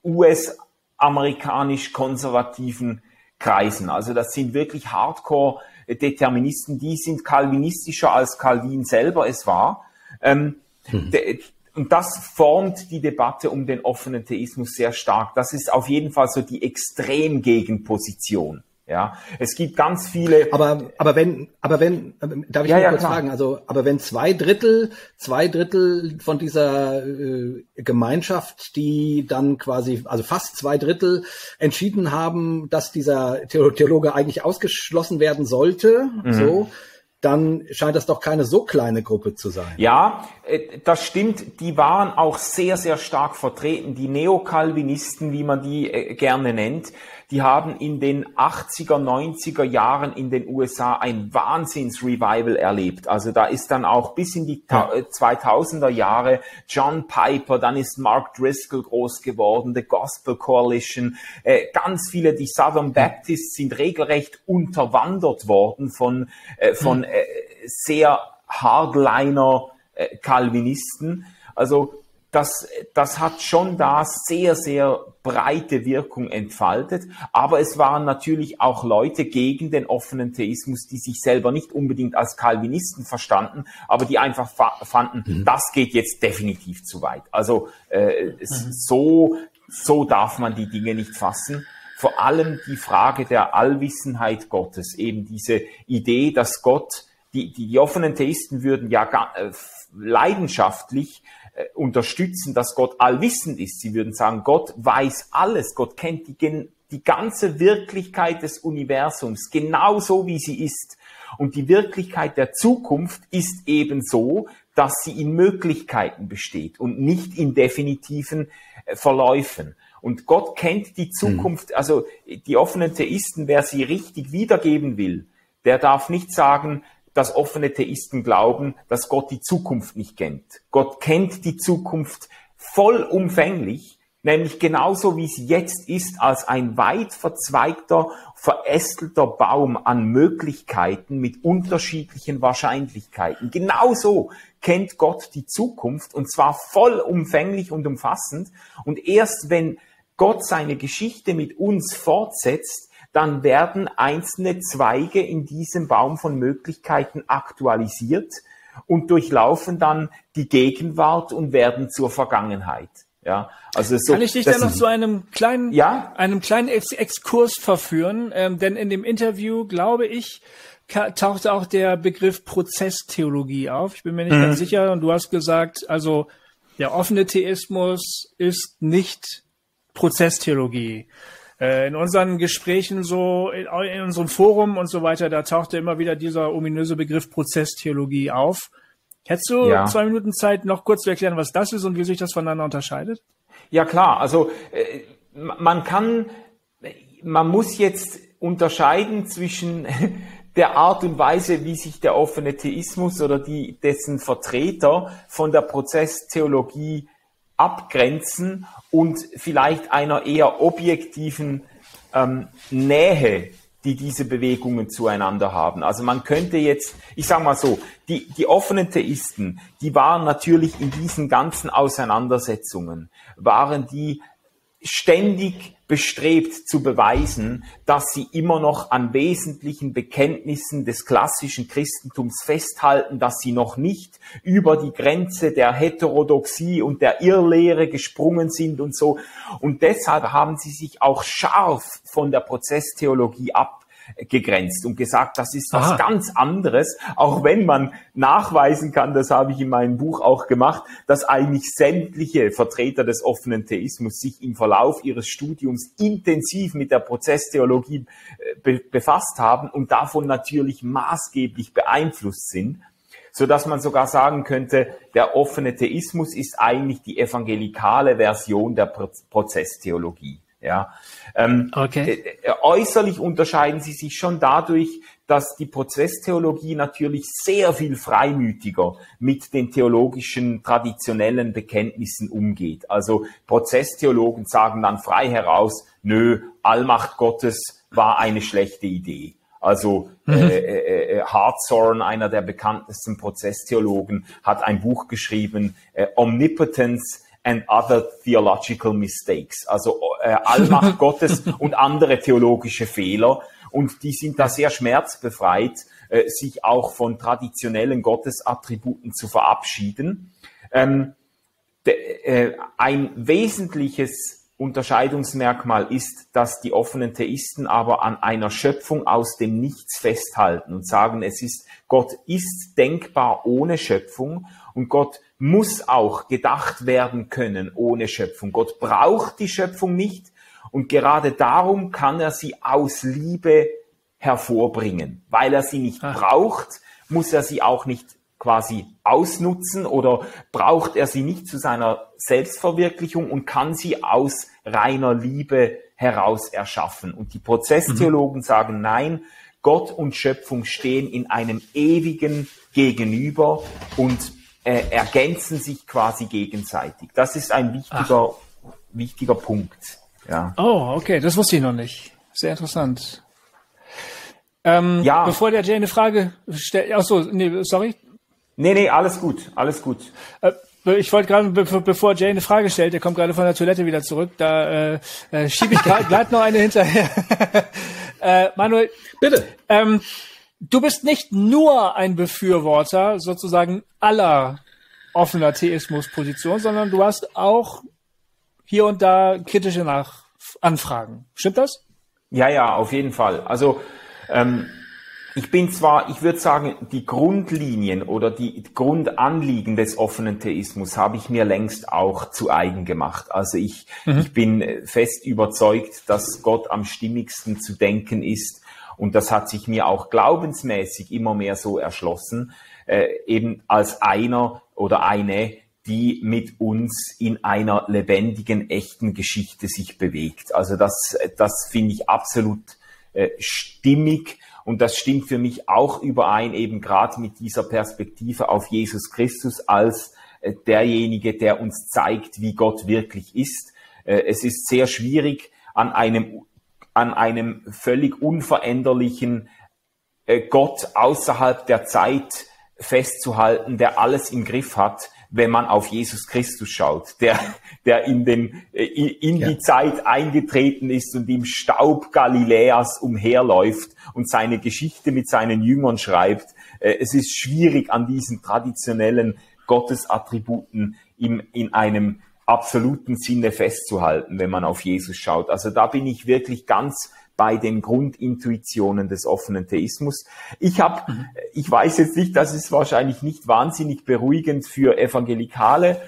US-amerikanisch-konservativen Kreisen. Also das sind wirklich Hardcore-Deterministen, die sind calvinistischer als Calvin selber es war. Und das formt die Debatte um den offenen Theismus sehr stark. Das ist auf jeden Fall so die Extremgegenposition. Ja, es gibt ganz viele. Aber wenn, darf ich kurz fragen? Also, aber wenn zwei Drittel von dieser Gemeinschaft, die dann quasi, also fast 2/3 entschieden haben, dass dieser Theologe eigentlich ausgeschlossen werden sollte, dann scheint das doch keine so kleine Gruppe zu sein. Ja, das stimmt. Die waren auch sehr, sehr stark vertreten. Die Neokalvinisten, wie man die gerne nennt, die haben in den 80er, 90er Jahren in den USA ein Wahnsinns-Revival erlebt. Also da ist dann auch bis in die 2000er Jahre John Piper, dann ist Mark Driscoll groß geworden, The Gospel Coalition, ganz viele, die Southern Baptists sind regelrecht unterwandert worden von sehr Hardliner Calvinisten. Also das hat schon da sehr, sehr breite Wirkung entfaltet. Aber es waren natürlich auch Leute gegen den offenen Theismus, die sich selber nicht unbedingt als Calvinisten verstanden, aber die einfach fanden, das geht jetzt definitiv zu weit. Also so darf man die Dinge nicht fassen. Vor allem die Frage der Allwissenheit Gottes, eben diese Idee, dass Gott, die offenen Theisten würden ja leidenschaftlich unterstützen, dass Gott allwissend ist. Sie würden sagen, Gott weiß alles, Gott kennt die ganze Wirklichkeit des Universums, genauso wie sie ist. Und die Wirklichkeit der Zukunft ist eben so, dass sie in Möglichkeiten besteht und nicht in definitiven Verläufen. Und Gott kennt die Zukunft, also die offenen Theisten, wer sie richtig wiedergeben will, der darf nicht sagen, dass offene Theisten glauben, dass Gott die Zukunft nicht kennt. Gott kennt die Zukunft vollumfänglich, nämlich genauso wie sie jetzt ist, als ein weit verzweigter, verästelter Baum an Möglichkeiten mit unterschiedlichen Wahrscheinlichkeiten. Genauso kennt Gott die Zukunft, und zwar vollumfänglich und umfassend. Und erst wenn Gott seine Geschichte mit uns fortsetzt, dann werden einzelne Zweige in diesem Baum von Möglichkeiten aktualisiert und durchlaufen dann die Gegenwart und werden zur Vergangenheit. Ja, also so, kann ich dich da noch zu einem kleinen Exkurs verführen? Denn in dem Interview, glaube ich, tauchte auch der Begriff Prozesstheologie auf. Ich bin mir nicht ganz sicher. Und du hast gesagt, also der offene Theismus ist nicht Prozesstheologie. In unseren Gesprächen so, in unserem Forum und so weiter, da tauchte immer wieder dieser ominöse Begriff Prozesstheologie auf. Hättest du 2 Minuten Zeit, noch kurz zu erklären, was das ist und wie sich das voneinander unterscheidet? Ja klar, also man muss jetzt unterscheiden zwischen der Art und Weise, wie sich der offene Theismus oder dessen Vertreter von der Prozesstheologie abgrenzen und vielleicht einer eher objektiven Nähe, die diese Bewegungen zueinander haben. Also man könnte jetzt, ich sage mal so, die offenen Theisten, die waren natürlich in diesen ganzen Auseinandersetzungen, waren die ständig bestrebt zu beweisen, dass sie immer noch an wesentlichen Bekenntnissen des klassischen Christentums festhalten, dass sie noch nicht über die Grenze der Heterodoxie und der Irrlehre gesprungen sind und so. Und deshalb haben sie sich auch scharf von der Prozesstheologie abgegrenzt und gesagt, das ist was ganz anderes, auch wenn man nachweisen kann, das habe ich in meinem Buch auch gemacht, dass eigentlich sämtliche Vertreter des offenen Theismus sich im Verlauf ihres Studiums intensiv mit der Prozesstheologie befasst haben und davon natürlich maßgeblich beeinflusst sind, so dass man sogar sagen könnte, der offene Theismus ist eigentlich die evangelikale Version der Prozesstheologie. Ja, äußerlich unterscheiden sie sich schon dadurch, dass die Prozesstheologie natürlich sehr viel freimütiger mit den theologischen traditionellen Bekenntnissen umgeht. Also Prozesstheologen sagen dann frei heraus, nö, Allmacht Gottes war eine schlechte Idee. Also Hartshorne, einer der bekanntesten Prozesstheologen, hat ein Buch geschrieben, Omnipotence and Other Theological Mistakes, also Allmacht Gottes und andere theologische Fehler. Und die sind da sehr schmerzbefreit, sich auch von traditionellen Gottesattributen zu verabschieden. Ein wesentliches Unterscheidungsmerkmal ist, dass die offenen Theisten aber an einer Schöpfung aus dem Nichts festhalten und sagen, Gott ist denkbar ohne Schöpfung und Gott muss auch gedacht werden können ohne Schöpfung. Gott braucht die Schöpfung nicht und gerade darum kann er sie aus Liebe hervorbringen. Weil er sie nicht braucht, muss er sie auch nicht quasi ausnutzen oder braucht er sie nicht zu seiner Selbstverwirklichung und kann sie aus reiner Liebe heraus erschaffen. Und die Prozesstheologen sagen, nein, Gott und Schöpfung stehen in einem ewigen Gegenüber und ergänzen sich quasi gegenseitig. Das ist ein wichtiger Punkt. Ja. Oh, okay, das wusste ich noch nicht. Sehr interessant. Bevor der Jay eine Frage stellt, sorry. Nee, alles gut. Ich wollte gerade, bevor Jay eine Frage stellt, der kommt gerade von der Toilette wieder zurück, da schiebe ich gerade noch eine hinterher. Manuel, bitte. Du bist nicht nur ein Befürworter sozusagen aller offener Theismuspositionen, sondern du hast auch hier und da kritische Anfragen. Stimmt das? Ja, auf jeden Fall. Also ich würde sagen, die Grundlinien oder die Grundanliegen des offenen Theismus habe ich mir längst auch zu eigen gemacht. Also ich bin fest überzeugt, dass Gott am stimmigsten zu denken ist Und das hat sich mir auch glaubensmäßig immer mehr so erschlossen, eben als einer oder eine, die mit uns in einer lebendigen, echten Geschichte sich bewegt. Also das finde ich absolut stimmig, und das stimmt für mich auch überein, eben gerade mit dieser Perspektive auf Jesus Christus als derjenige, der uns zeigt, wie Gott wirklich ist. Es ist sehr schwierig, an einem völlig unveränderlichen Gott außerhalb der Zeit festzuhalten, der alles im Griff hat, wenn man auf Jesus Christus schaut, der in die Zeit eingetreten ist und im Staub Galiläas umherläuft und seine Geschichte mit seinen Jüngern schreibt. Es ist schwierig, an diesen traditionellen Gottesattributen in einem absoluten Sinne festzuhalten, wenn man auf Jesus schaut. Also da bin ich wirklich ganz bei den Grundintuitionen des offenen Theismus. Ich weiß jetzt nicht, das ist wahrscheinlich nicht wahnsinnig beruhigend für evangelikale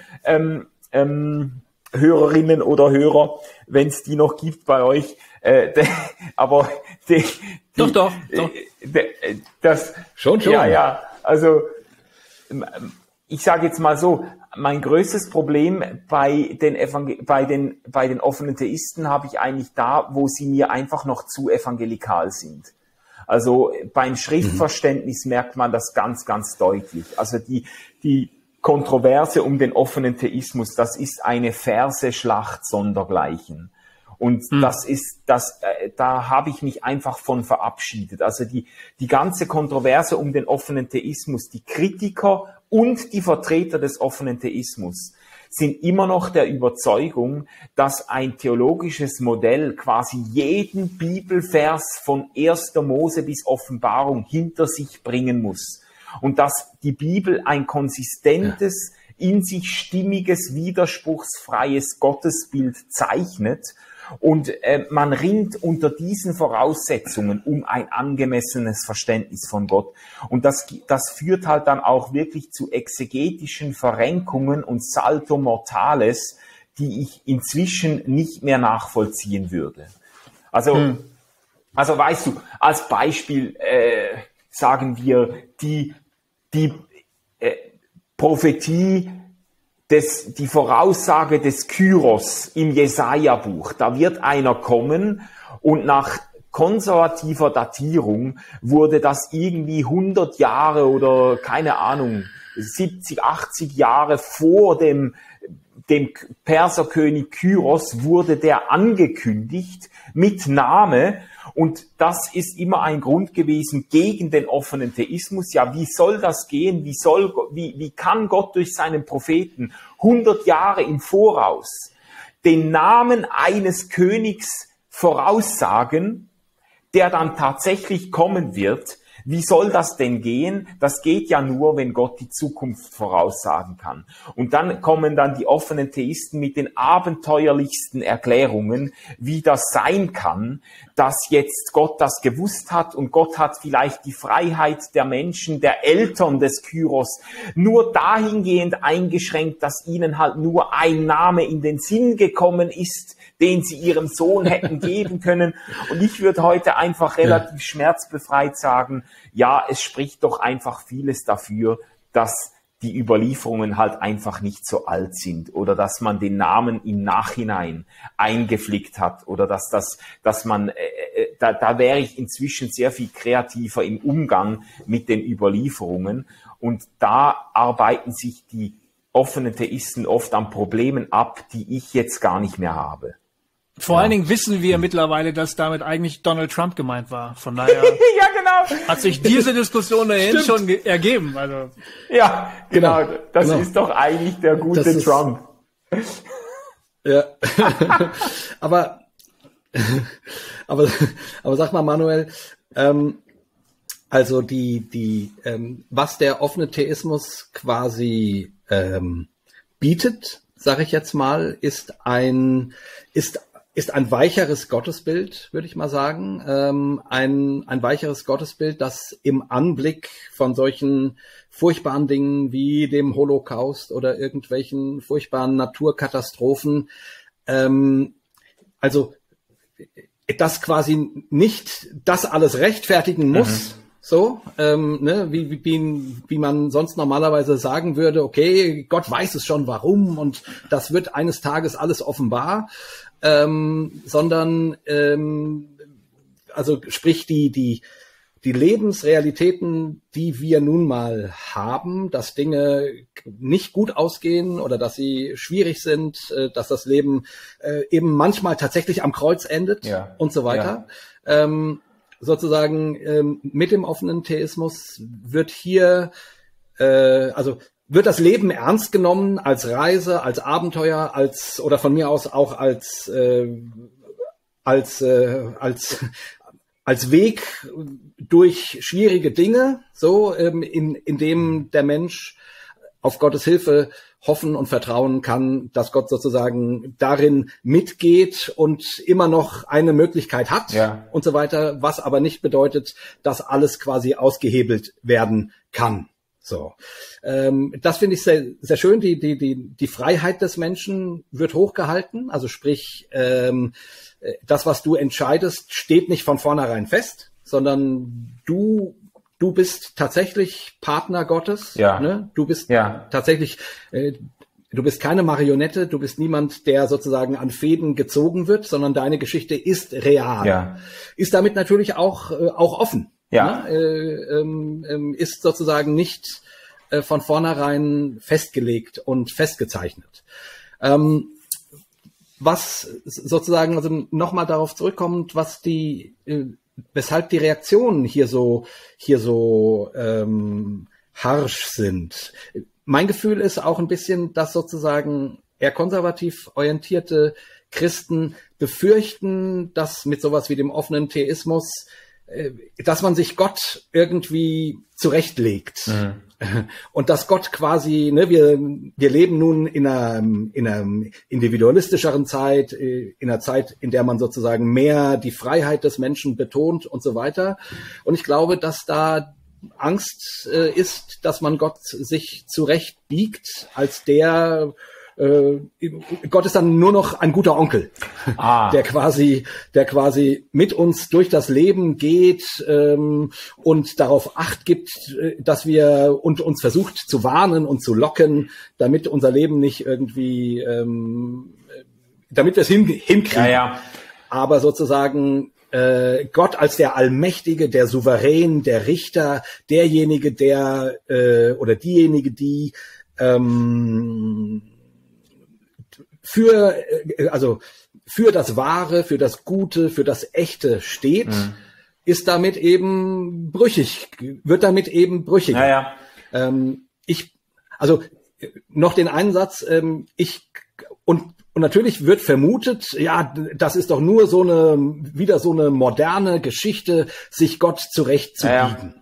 Hörerinnen oder Hörer, wenn es die noch gibt bei euch. Aber doch. Das schon. Ja. Also ich sage jetzt mal so, mein größtes Problem bei den offenen Theisten habe ich eigentlich da, wo sie mir einfach noch zu evangelikal sind. Also beim Schriftverständnis merkt man das ganz, ganz deutlich. Also die Kontroverse um den offenen Theismus, das ist eine Verseschlacht sondergleichen. Und da habe ich mich einfach von verabschiedet. Also die ganze Kontroverse um den offenen Theismus, die Kritiker und die Vertreter des offenen Theismus sind immer noch der Überzeugung, dass ein theologisches Modell quasi jeden Bibelvers von 1. Mose bis Offenbarung hinter sich bringen muss. Und dass die Bibel ein konsistentes, in sich stimmiges, widerspruchsfreies Gottesbild zeichnet. Und man ringt unter diesen Voraussetzungen um ein angemessenes Verständnis von Gott. Und das führt halt dann auch wirklich zu exegetischen Verrenkungen und Salto Mortales, die ich inzwischen nicht mehr nachvollziehen würde. Also weißt du, als Beispiel sagen wir die Prophetie, die Voraussage des Kyros im Jesaja-Buch. Da wird einer kommen und nach konservativer Datierung wurde das irgendwie 100 Jahre oder keine Ahnung, 70, 80 Jahre vor dem Perserkönig Kyros wurde der angekündigt mit Name. Und das ist immer ein Grund gewesen gegen den offenen Theismus. Ja, wie soll das gehen? Wie kann Gott durch seinen Propheten 100 Jahre im Voraus den Namen eines Königs voraussagen, der dann tatsächlich kommen wird? Wie soll das denn gehen? Das geht ja nur, wenn Gott die Zukunft voraussagen kann. Und dann kommen dann die offenen Theisten mit den abenteuerlichsten Erklärungen, wie das sein kann, dass jetzt Gott das gewusst hat und Gott hat vielleicht die Freiheit der Menschen, der Eltern des Kyros, nur dahingehend eingeschränkt, dass ihnen halt nur ein Name in den Sinn gekommen ist, den sie ihrem Sohn hätten geben können. Und ich würde heute einfach relativ schmerzbefreit sagen, ja, es spricht doch einfach vieles dafür, dass die Überlieferungen halt einfach nicht so alt sind oder dass man den Namen im Nachhinein eingeflickt hat oder dass man, da wäre ich inzwischen sehr viel kreativer im Umgang mit den Überlieferungen, und da arbeiten sich die offenen Theisten oft an Problemen ab, die ich jetzt gar nicht mehr habe. Vor allen Dingen wissen wir mittlerweile, dass damit eigentlich Donald Trump gemeint war. Von daher ja, genau. Hat sich diese Diskussion dahin schon ergeben. Also. Ja, genau. Das ist doch eigentlich der gute Trump. Ja. aber sag mal, Manuel, also was der offene Theismus quasi bietet, sage ich jetzt mal, ist ein weicheres Gottesbild, würde ich mal sagen. Ein weicheres Gottesbild, das im Anblick von solchen furchtbaren Dingen wie dem Holocaust oder irgendwelchen furchtbaren Naturkatastrophen, also das quasi nicht das alles rechtfertigen muss, so, wie man sonst normalerweise sagen würde, okay, Gott weiß es schon warum und das wird eines Tages alles offenbar, sondern also sprich die Lebensrealitäten, die wir nun mal haben, dass Dinge nicht gut ausgehen oder dass sie schwierig sind, dass das Leben eben manchmal tatsächlich am Kreuz endet und so weiter. Ja. Sozusagen mit dem offenen Theismus wird hier, wird das Leben ernst genommen als Reise, als Abenteuer, oder von mir aus auch als Weg durch schwierige Dinge, so in dem der Mensch auf Gottes Hilfe hoffen und vertrauen kann, dass Gott sozusagen darin mitgeht und immer noch eine Möglichkeit hat und so weiter, was aber nicht bedeutet, dass alles quasi ausgehebelt werden kann. So, das finde ich sehr, sehr schön. Die Freiheit des Menschen wird hochgehalten, also sprich, das, was du entscheidest, steht nicht von vornherein fest, sondern du bist tatsächlich Partner Gottes. Ja. Ne? Du bist tatsächlich, du bist keine Marionette, du bist niemand, der sozusagen an Fäden gezogen wird, sondern deine Geschichte ist real. Ja. Ist damit natürlich auch offen. Ja. Ne? Ist sozusagen nicht von vornherein festgelegt und festgezeichnet. Was sozusagen, also nochmal darauf zurückkommt, weshalb die Reaktionen hier so harsch sind. Mein Gefühl ist auch ein bisschen, dass sozusagen eher konservativ orientierte Christen befürchten, dass mit sowas wie dem offenen Theismus, dass man sich Gott irgendwie zurechtlegt. Mhm. Und dass Gott quasi, ne, wir leben nun in einer individualistischeren Zeit, in einer Zeit, in der man sozusagen mehr die Freiheit des Menschen betont und so weiter. Und ich glaube, dass da Angst ist, dass man Gott sich zurechtbiegt als Gott ist dann nur noch ein guter Onkel, der quasi mit uns durch das Leben geht und darauf Acht gibt, dass wir und uns versucht zu warnen und zu locken, damit unser Leben nicht irgendwie, damit wir es hinkriegen. Ja, ja. Aber sozusagen Gott als der Allmächtige, der Souverän, der Richter, derjenige, der oder diejenige, die für das Wahre, für das Gute, für das Echte steht, ist damit eben brüchig, wird damit eben brüchig. Ja, ja. Noch den einen Satz, und natürlich wird vermutet, ja, das ist doch nur wieder so eine moderne Geschichte, sich Gott zurechtzubiegen. Ja, ja.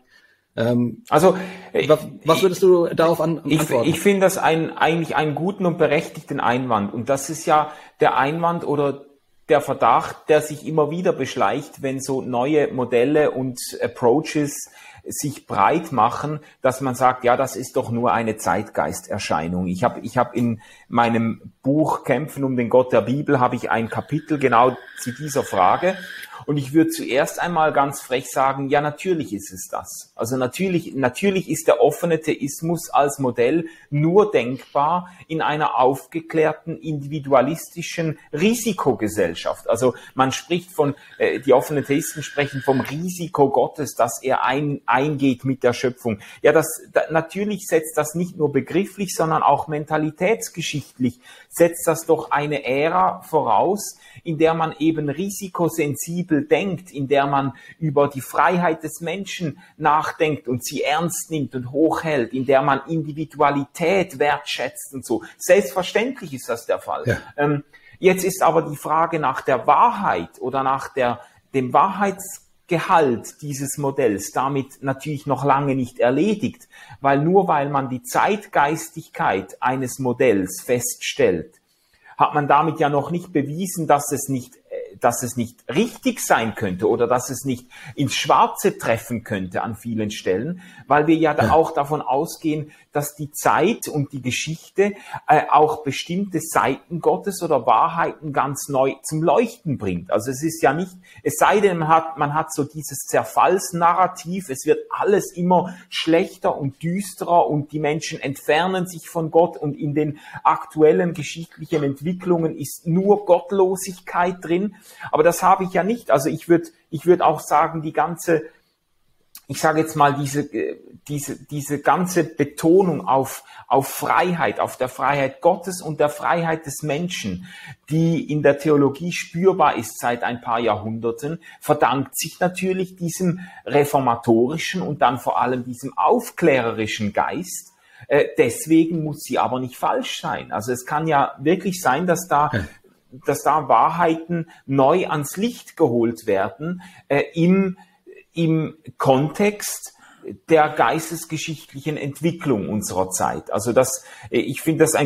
Was würdest du darauf antworten? Ich finde das eigentlich einen guten und berechtigten Einwand. Und das ist ja der Einwand oder der Verdacht, der sich immer wieder beschleicht, wenn so neue Modelle und Approaches sich breit machen, dass man sagt, ja, das ist doch nur eine Zeitgeisterscheinung. Ich hab in meinem Buch Kämpfen um den Gott der Bibel habe ich ein Kapitel genau zu dieser Frage. Und ich würde zuerst einmal ganz frech sagen, ja, natürlich ist es das. Also natürlich ist der offene Theismus als Modell nur denkbar in einer aufgeklärten, individualistischen Risikogesellschaft. Also man spricht die offenen Theisten sprechen vom Risiko Gottes, dass er eingeht mit der Schöpfung. Ja, natürlich setzt das nicht nur begrifflich, sondern auch mentalitätsgeschichtlich setzt das doch eine Ära voraus, in der man eben risikosensibel denkt, in der man über die Freiheit des Menschen nachdenkt und sie ernst nimmt und hochhält, in der man Individualität wertschätzt und so. Selbstverständlich ist das der Fall. Ja. Jetzt ist aber die Frage nach der Wahrheit oder nach dem Wahrheitsgehalt dieses Modells damit natürlich noch lange nicht erledigt, weil man die Zeitgeistigkeit eines Modells feststellt, hat man damit ja noch nicht bewiesen, dass es nicht richtig sein könnte oder dass es nicht ins Schwarze treffen könnte an vielen Stellen, weil wir ja da auch davon ausgehen, dass die Zeit und die Geschichte auch bestimmte Seiten Gottes oder Wahrheiten ganz neu zum Leuchten bringt. Also es ist ja nicht, es sei denn, man hat so dieses Zerfallsnarrativ, es wird alles immer schlechter und düsterer und die Menschen entfernen sich von Gott und in den aktuellen geschichtlichen Entwicklungen ist nur Gottlosigkeit drin. Aber das habe ich ja nicht. Also ich würde auch sagen, die ganze, ich sage jetzt mal, diese ganze Betonung auf Freiheit, auf der Freiheit Gottes und der Freiheit des Menschen, die in der Theologie spürbar ist seit ein paar Jahrhunderten, verdankt sich natürlich diesem reformatorischen und dann vor allem diesem aufklärerischen Geist. Deswegen muss sie aber nicht falsch sein. Also es kann ja wirklich sein, dass da Wahrheiten neu ans Licht geholt werden, im Kontext der geistesgeschichtlichen Entwicklung unserer Zeit. Also ich finde das ein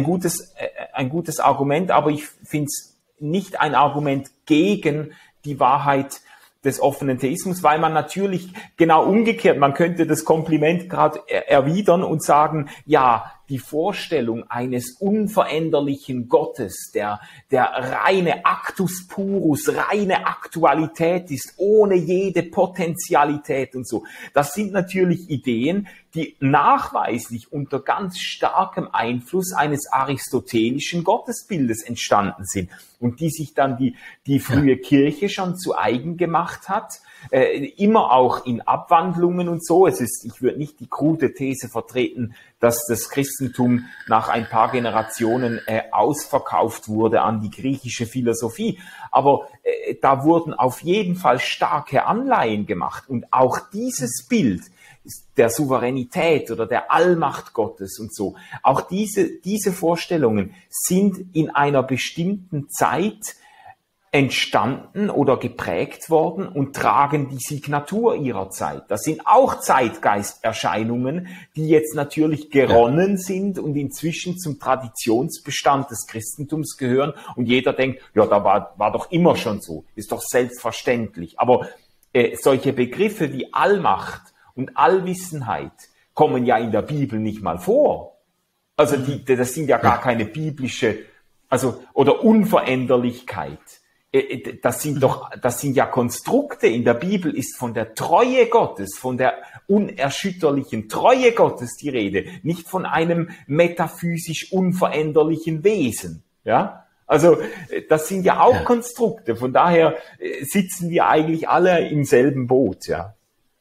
gutes Argument, aber ich finde es nicht ein Argument gegen die Wahrheit des offenen Theismus, weil man natürlich genau umgekehrt, man könnte das Kompliment gerade erwidern und sagen, ja, die Vorstellung eines unveränderlichen Gottes, der reine Actus purus, reine Aktualität ist, ohne jede Potentialität und so. Das sind natürlich Ideen, die nachweislich unter ganz starkem Einfluss eines aristotelischen Gottesbildes entstanden sind und die sich dann die frühe Kirche schon zu eigen gemacht hat, immer auch in Abwandlungen und so. Ich würde nicht die krude These vertreten, dass das Christentum nach ein paar Generationen ausverkauft wurde an die griechische Philosophie. Aber da wurden auf jeden Fall starke Anleihen gemacht. Und auch dieses Bild der Souveränität oder der Allmacht Gottes und so, auch diese Vorstellungen sind in einer bestimmten Zeit entstanden oder geprägt worden und tragen die Signatur ihrer Zeit. Das sind auch Zeitgeisterscheinungen, die jetzt natürlich geronnen sind und inzwischen zum Traditionsbestand des Christentums gehören. Und jeder denkt, ja, da war doch immer schon so, ist doch selbstverständlich. Aber solche Begriffe wie Allmacht und Allwissenheit kommen ja in der Bibel nicht mal vor. Also das sind ja gar keine biblische, oder Unveränderlichkeit. Das sind ja Konstrukte. In der Bibel ist von der Treue Gottes, von der unerschütterlichen Treue Gottes die Rede, nicht von einem metaphysisch unveränderlichen Wesen. Ja? Also, das sind ja auch Konstrukte. Von daher sitzen wir eigentlich alle im selben Boot, ja.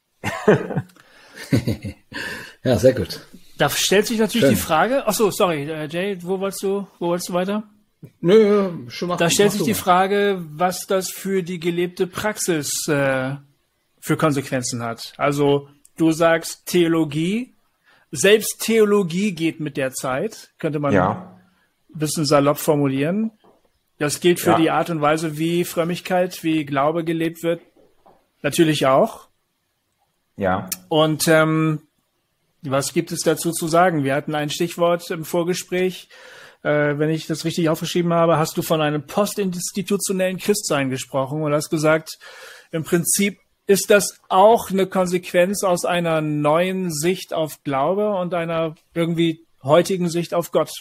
Ja, sehr gut. Da stellt sich natürlich die Frage, sorry, Jay, wo wolltest du weiter? Nö, schon mal. Da stellt sich die Frage, was das für die gelebte Praxis für Konsequenzen hat. Also du sagst Theologie, selbst Theologie geht mit der Zeit, könnte man ein bisschen salopp formulieren. Das gilt für die Art und Weise, wie Frömmigkeit, wie Glaube gelebt wird, natürlich auch. Ja. Und was gibt es dazu zu sagen? Wir hatten ein Stichwort im Vorgespräch. Wenn ich das richtig aufgeschrieben habe, hast du von einem postinstitutionellen Christsein gesprochen und hast gesagt, im Prinzip ist das auch eine Konsequenz aus einer neuen Sicht auf Glaube und einer irgendwie heutigen Sicht auf Gott.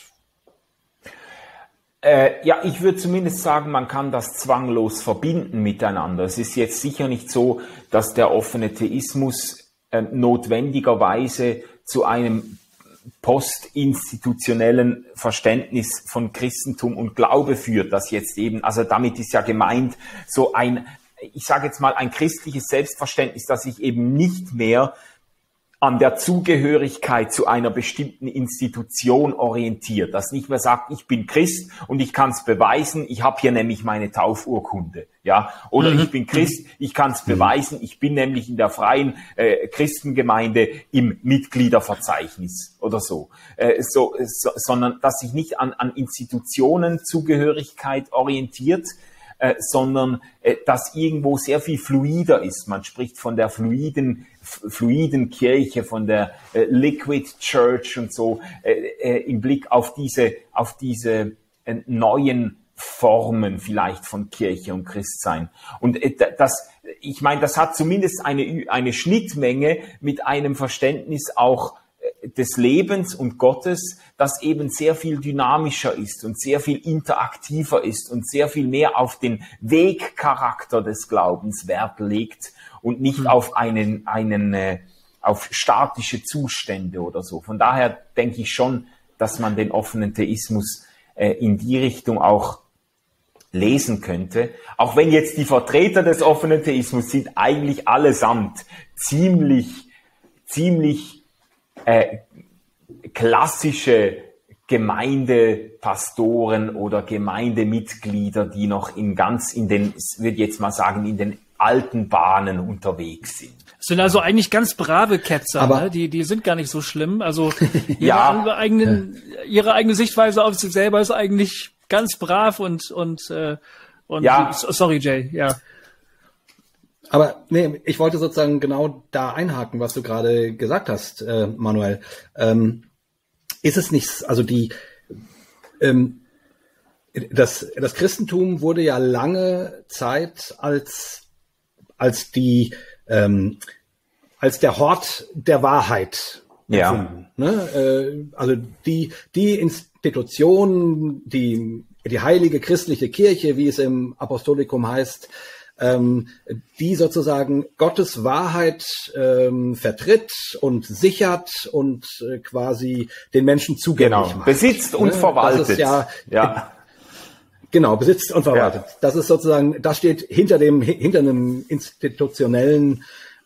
Ich würde zumindest sagen, man kann das zwanglos verbinden miteinander. Es ist jetzt sicher nicht so, dass der offene Theismus notwendigerweise zu einem postinstitutionellen Verständnis von Christentum und Glaube führt, das jetzt eben, also damit ist ja gemeint, so ich sage jetzt mal, ein christliches Selbstverständnis, das sich eben nicht mehr an der Zugehörigkeit zu einer bestimmten Institution orientiert, das nicht mehr sagt, ich bin Christ und ich kann es beweisen, ich habe hier nämlich meine Taufurkunde, ja, oder ich bin Christ, ich kann es beweisen, ich bin nämlich in der freien Christengemeinde im Mitgliederverzeichnis oder so, sondern dass sich nicht an Institutionen Zugehörigkeit orientiert, sondern dass irgendwo sehr viel fluider ist. Man spricht von der fluiden Kirche, von der Liquid Church und so, im Blick auf diese neuen Formen vielleicht von Kirche und Christsein. Und ich meine, das hat zumindest eine Schnittmenge mit einem Verständnis auch des Lebens und Gottes, das eben sehr viel dynamischer ist und sehr viel interaktiver ist und sehr viel mehr auf den Wegcharakter des Glaubens Wert legt und nicht auf auf statische Zustände oder so. Von daher denke ich schon, dass man den offenen Theismus in die Richtung auch lesen könnte. Auch wenn jetzt die Vertreter des offenen Theismus sind eigentlich allesamt ziemlich klassische Gemeindepastoren oder Gemeindemitglieder, die noch ich würde jetzt mal sagen, in den alten Bahnen unterwegs sind. Das sind also eigentlich ganz brave Ketzer, aber, ne? Die sind gar nicht so schlimm. Also ihre eigene Sichtweise auf sich selber ist eigentlich ganz brav und ja. Sorry, Jay, ja. Aber nee, ich wollte sozusagen genau da einhaken, was du gerade gesagt hast, Manuel. Ist es nicht, also das Christentum wurde ja lange Zeit als der Hort der Wahrheit empfunden. Ja. Ne? Also die Institution, die heilige christliche Kirche, wie es im Apostolikum heißt, die sozusagen Gottes Wahrheit vertritt und sichert und quasi den Menschen zugänglich macht. Besitzt und verwaltet. Das ist ja. Genau, besitzt und verwaltet. Ja. Das ist sozusagen, das steht hinter einem institutionellen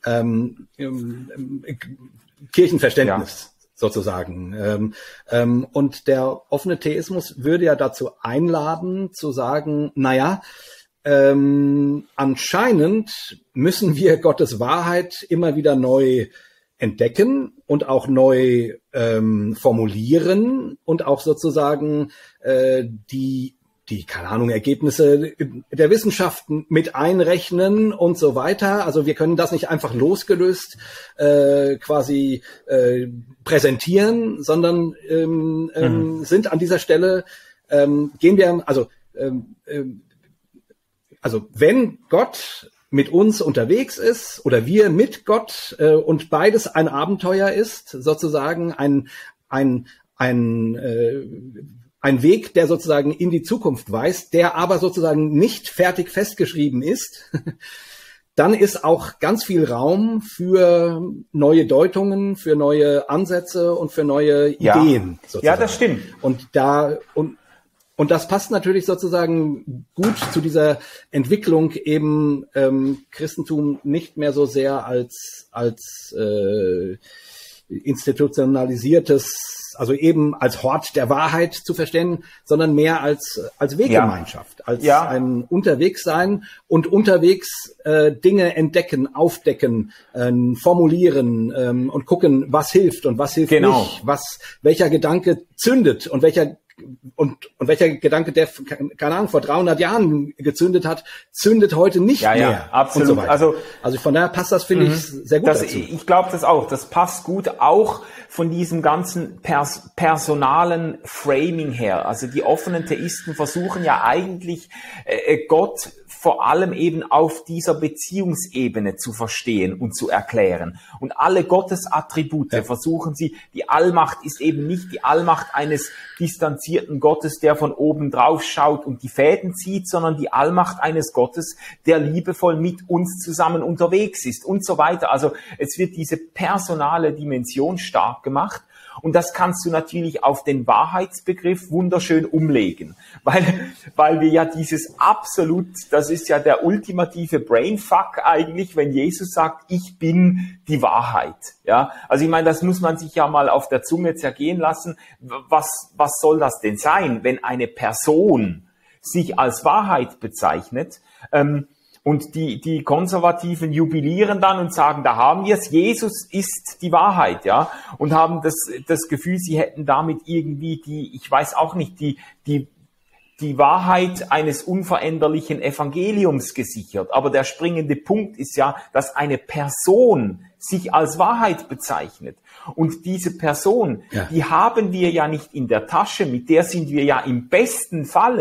Kirchenverständnis sozusagen. Und der offene Theismus würde ja dazu einladen, zu sagen, anscheinend müssen wir Gottes Wahrheit immer wieder neu entdecken und auch neu formulieren und auch sozusagen die keine Ahnung, Ergebnisse der Wissenschaften mit einrechnen und so weiter. Also wir können das nicht einfach losgelöst quasi präsentieren, sondern sind an dieser Stelle, gehen wir, also wenn Gott mit uns unterwegs ist oder wir mit Gott und beides ein Abenteuer ist, sozusagen ein Weg, der sozusagen in die Zukunft weist, der aber sozusagen nicht fertig festgeschrieben ist, dann ist auch ganz viel Raum für neue Deutungen, für neue Ansätze und für neue Ideen. Sozusagen. Ja, das stimmt. Und das passt natürlich sozusagen gut zu dieser Entwicklung eben Christentum nicht mehr so sehr als institutionalisiertes, also eben als Hort der Wahrheit zu verstehen, sondern mehr als Weggemeinschaft, als ein Unterwegssein und unterwegs Dinge entdecken, aufdecken, formulieren und gucken, was hilft und was hilft nicht, welcher Gedanke zündet und welcher Gedanke, der, keine Ahnung, vor 300 Jahren gezündet hat, zündet heute nicht mehr. Ja, absolut. Und so weiter. Also von daher passt das, finde ich, sehr gut dazu. Ich glaube das auch. Das passt gut auch von diesem ganzen personalen Framing her. Also die offenen Theisten versuchen ja eigentlich Gott vor allem eben auf dieser Beziehungsebene zu verstehen und zu erklären. Und alle Gottesattribute versuchen sie, die Allmacht ist eben nicht die Allmacht eines distanzierten Gottes, der von oben drauf schaut und die Fäden zieht, sondern die Allmacht eines Gottes, der liebevoll mit uns zusammen unterwegs ist und so weiter. Also es wird diese personale Dimension stark gemacht. Und das kannst du natürlich auf den Wahrheitsbegriff wunderschön umlegen, weil wir ja dieses absolut, das ist ja der ultimative Brainfuck eigentlich, wenn Jesus sagt, ich bin die Wahrheit. Ja, also ich meine, das muss man sich ja mal auf der Zunge zergehen lassen. Was soll das denn sein, wenn eine Person sich als Wahrheit bezeichnet? Und die Konservativen jubilieren dann und sagen, da haben wir es, Jesus ist die Wahrheit, ja, und haben das Gefühl, sie hätten damit irgendwie ich weiß auch nicht, die Wahrheit eines unveränderlichen Evangeliums gesichert. Aber der springende Punkt ist ja, dass eine Person sich als Wahrheit bezeichnet. Und diese Person, die haben wir ja nicht in der Tasche, mit der sind wir ja im besten Falle,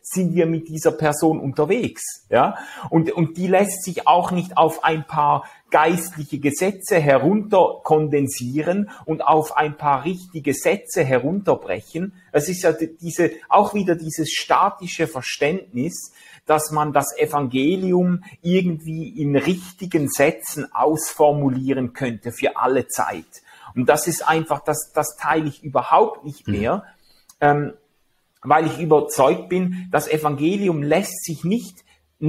sind wir mit dieser Person unterwegs, ja? Und die lässt sich auch nicht auf ein paar geistliche Gesetze herunterkondensieren und auf ein paar richtige Sätze herunterbrechen. Es ist ja auch wieder dieses statische Verständnis, dass man das Evangelium irgendwie in richtigen Sätzen ausformulieren könnte für alle Zeit. Und das ist einfach, das teile ich überhaupt nicht mehr, weil ich überzeugt bin, das Evangelium lässt sich nicht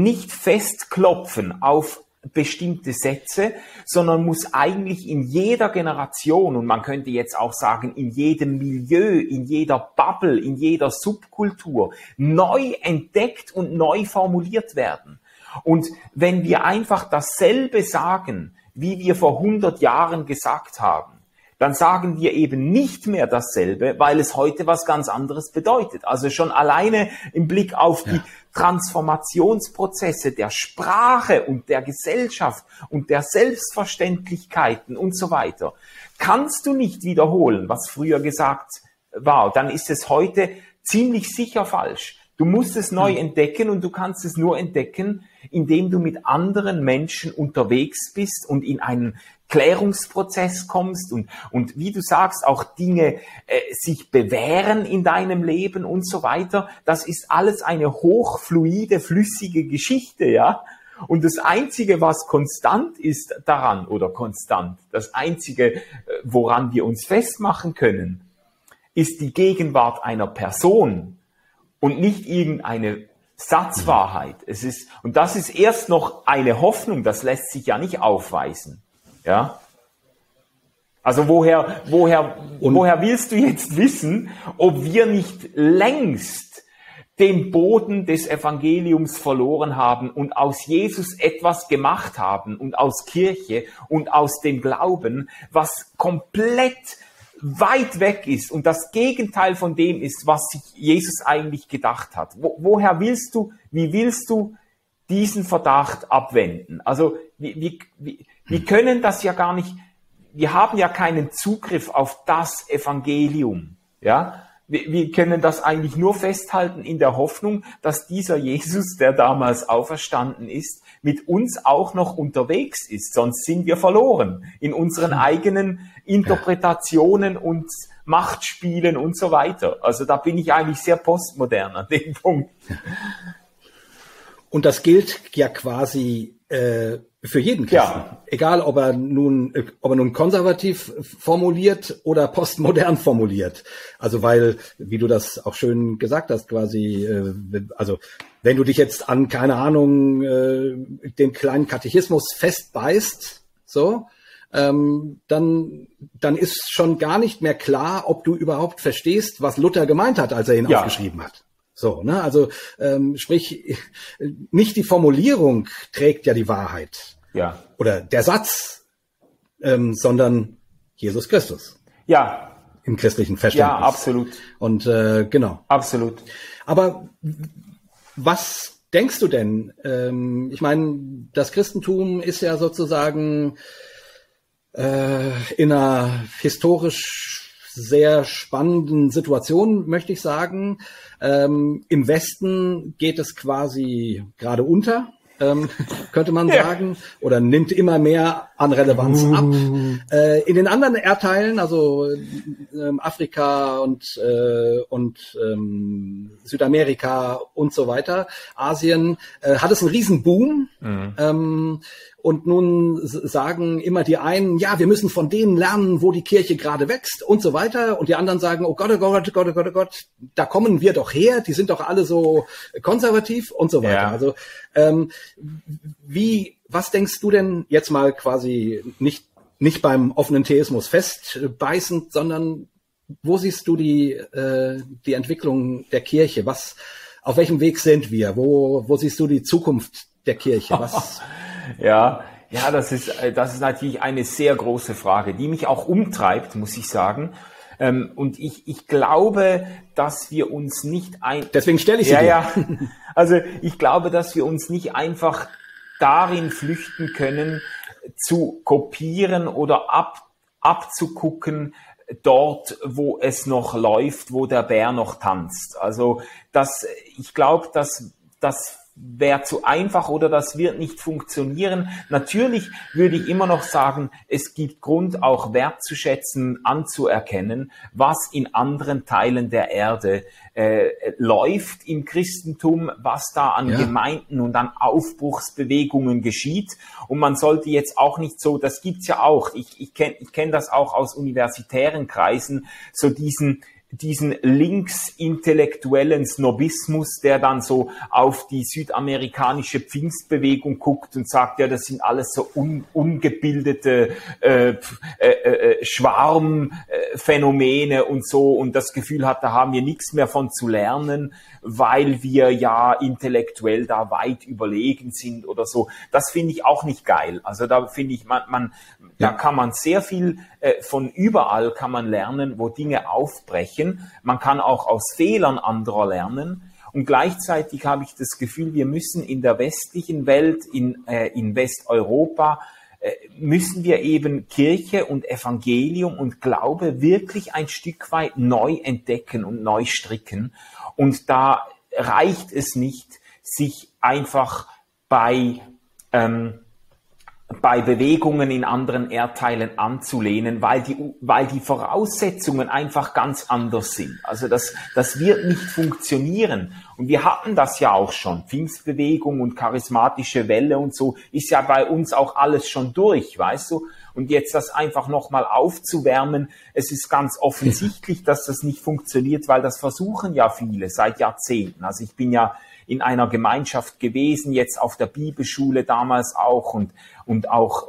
festklopfen auf bestimmte Sätze, sondern muss eigentlich in jeder Generation, und man könnte jetzt auch sagen, in jedem Milieu, in jeder Bubble, in jeder Subkultur neu entdeckt und neu formuliert werden. Und wenn wir einfach dasselbe sagen, wie wir vor 100 Jahren gesagt haben, dann sagen wir eben nicht mehr dasselbe, weil es heute was ganz anderes bedeutet. Also schon alleine im Blick auf die Transformationsprozesse der Sprache und der Gesellschaft und der Selbstverständlichkeiten und so weiter, kannst du nicht wiederholen, was früher gesagt war. Dann ist es heute ziemlich sicher falsch. Du musst es neu entdecken und du kannst es nur entdecken, indem du mit anderen Menschen unterwegs bist und in einen Klärungsprozess kommst und wie du sagst, auch Dinge sich bewähren in deinem Leben und so weiter. Das ist alles eine hochfluide, flüssige Geschichte, ja. Und das Einzige, was konstant ist daran, das Einzige, woran wir uns festmachen können, ist die Gegenwart einer Person und nicht irgendeine Satzwahrheit. Und das ist erst noch eine Hoffnung, das lässt sich ja nicht aufweisen. Ja. Also woher willst du jetzt wissen, ob wir nicht längst den Boden des Evangeliums verloren haben und aus Jesus etwas gemacht haben und aus Kirche und aus dem Glauben, was komplett weit weg ist und das Gegenteil von dem ist, was sich Jesus eigentlich gedacht hat. Wie willst du diesen Verdacht abwenden? Also wir können das ja gar nicht, wir haben ja keinen Zugriff auf das Evangelium, ja. Wir können das eigentlich nur festhalten in der Hoffnung, dass dieser Jesus, der damals auferstanden ist, mit uns auch noch unterwegs ist. Sonst sind wir verloren in unseren eigenen Interpretationen und Machtspielen und so weiter. Also da bin ich eigentlich sehr postmodern an dem Punkt. Und das gilt ja quasi für jeden Christen. Ja. Egal, ob er nun konservativ formuliert oder postmodern formuliert. Also weil, wie du das auch schön gesagt hast, quasi, also wenn du dich jetzt an, keine Ahnung, den kleinen Katechismus festbeißt, so, dann ist schon gar nicht mehr klar, ob du überhaupt verstehst, was Luther gemeint hat, als er ihn aufgeschrieben hat. So, ne? Also sprich, nicht die Formulierung trägt ja die Wahrheit. Ja. Oder der Satz, sondern Jesus Christus. Ja. Im christlichen Verständnis. Ja, absolut. Und genau. Absolut. Aber was denkst du denn? Ich meine, das Christentum ist ja sozusagen in einer historisch sehr spannenden Situation, möchte ich sagen. Im Westen geht es quasi gerade unter, könnte man sagen, oder nimmt immer mehr an Relevanz ab. In den anderen Erdteilen, also Afrika und Südamerika und so weiter, Asien, hat es einen riesen Boom. Und nun sagen immer die einen, ja, wir müssen von denen lernen, wo die Kirche gerade wächst und so weiter. Und die anderen sagen, oh Gott, oh Gott, oh Gott, oh Gott, oh Gott, da kommen wir doch her, die sind doch alle so konservativ und so weiter. Ja. Also was denkst du denn jetzt mal quasi nicht beim offenen Theismus festbeißend, sondern wo siehst du die Entwicklung der Kirche? Auf welchem Weg sind wir? Wo siehst du die Zukunft der Kirche? Ja, das ist natürlich eine sehr große Frage, die mich auch umtreibt, muss ich sagen. Und ich glaube, dass wir uns nicht Deswegen stelle ich sie dir. Ja. Also ich glaube, dass wir uns nicht einfach darin flüchten können, zu kopieren oder abzugucken, dort, wo es noch läuft, wo der Bär noch tanzt. Also ich glaube, das wäre zu einfach oder das wird nicht funktionieren. Natürlich würde ich immer noch sagen, es gibt Grund auch wertzuschätzen, anzuerkennen, was in anderen Teilen der Erde läuft im Christentum, was da an Gemeinden und an Aufbruchsbewegungen geschieht. Und man sollte jetzt auch nicht so, das gibt's ja auch, ich kenn das auch aus universitären Kreisen, so diesen linksintellektuellen Snobismus, der dann so auf die südamerikanische Pfingstbewegung guckt und sagt, ja, das sind alles so ungebildete Schwarmphänomene und so, und das Gefühl hat, da haben wir nichts mehr von zu lernen, weil wir ja intellektuell da weit überlegen sind oder so. Das finde ich auch nicht geil. Also da finde ich, da kann man sehr viel von überall kann man lernen, wo Dinge aufbrechen. Man kann auch aus Fehlern anderer lernen. Und gleichzeitig habe ich das Gefühl, wir müssen in der westlichen Welt, in Westeuropa, müssen wir eben Kirche und Evangelium und Glaube wirklich ein Stück weit neu entdecken und neu stricken. Und da reicht es nicht, sich einfach bei Bewegungen in anderen Erdteilen anzulehnen, weil die Voraussetzungen einfach ganz anders sind. Also das wird nicht funktionieren. Und wir hatten das ja auch schon. Pfingstbewegung und charismatische Welle und so ist ja bei uns auch alles schon durch, weißt du? Und jetzt das einfach nochmal aufzuwärmen, es ist ganz offensichtlich, dass das nicht funktioniert, weil das versuchen ja viele seit Jahrzehnten. Also ich bin ja in einer Gemeinschaft gewesen, jetzt auf der Bibelschule damals auch und auch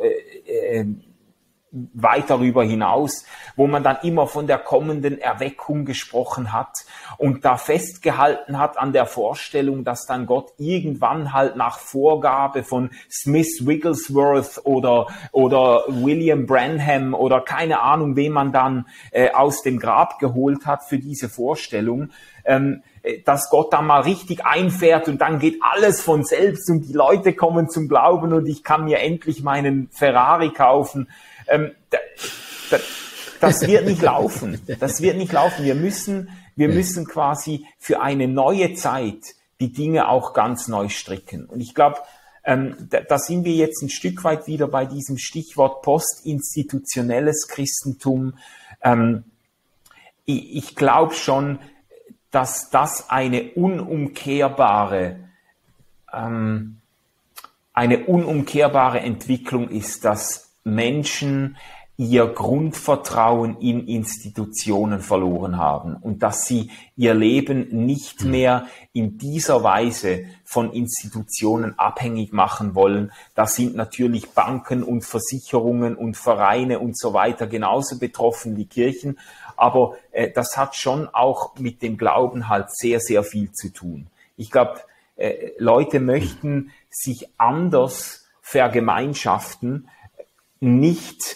weit darüber hinaus, wo man dann immer von der kommenden Erweckung gesprochen hat und da festgehalten hat an der Vorstellung, dass dann Gott irgendwann halt nach Vorgabe von Smith Wigglesworth oder William Branham oder keine Ahnung, wen man dann aus dem Grab geholt hat für diese Vorstellung, dass Gott da mal richtig einfährt und dann geht alles von selbst und die Leute kommen zum Glauben und ich kann mir endlich meinen Ferrari kaufen. Das wird nicht laufen. Das wird nicht laufen. Wir müssen quasi für eine neue Zeit die Dinge auch ganz neu stricken. Und ich glaube, da sind wir jetzt ein Stück weit wieder bei diesem Stichwort postinstitutionelles Christentum. Ich glaube schon, dass das eine unumkehrbare Entwicklung ist, dass Menschen ihr Grundvertrauen in Institutionen verloren haben und dass sie ihr Leben nicht mehr in dieser Weise von Institutionen abhängig machen wollen. Da sind natürlich Banken und Versicherungen und Vereine und so weiter genauso betroffen wie Kirchen. Aber das hat schon auch mit dem Glauben halt sehr, sehr viel zu tun. Ich glaube, Leute möchten sich anders vergemeinschaften, nicht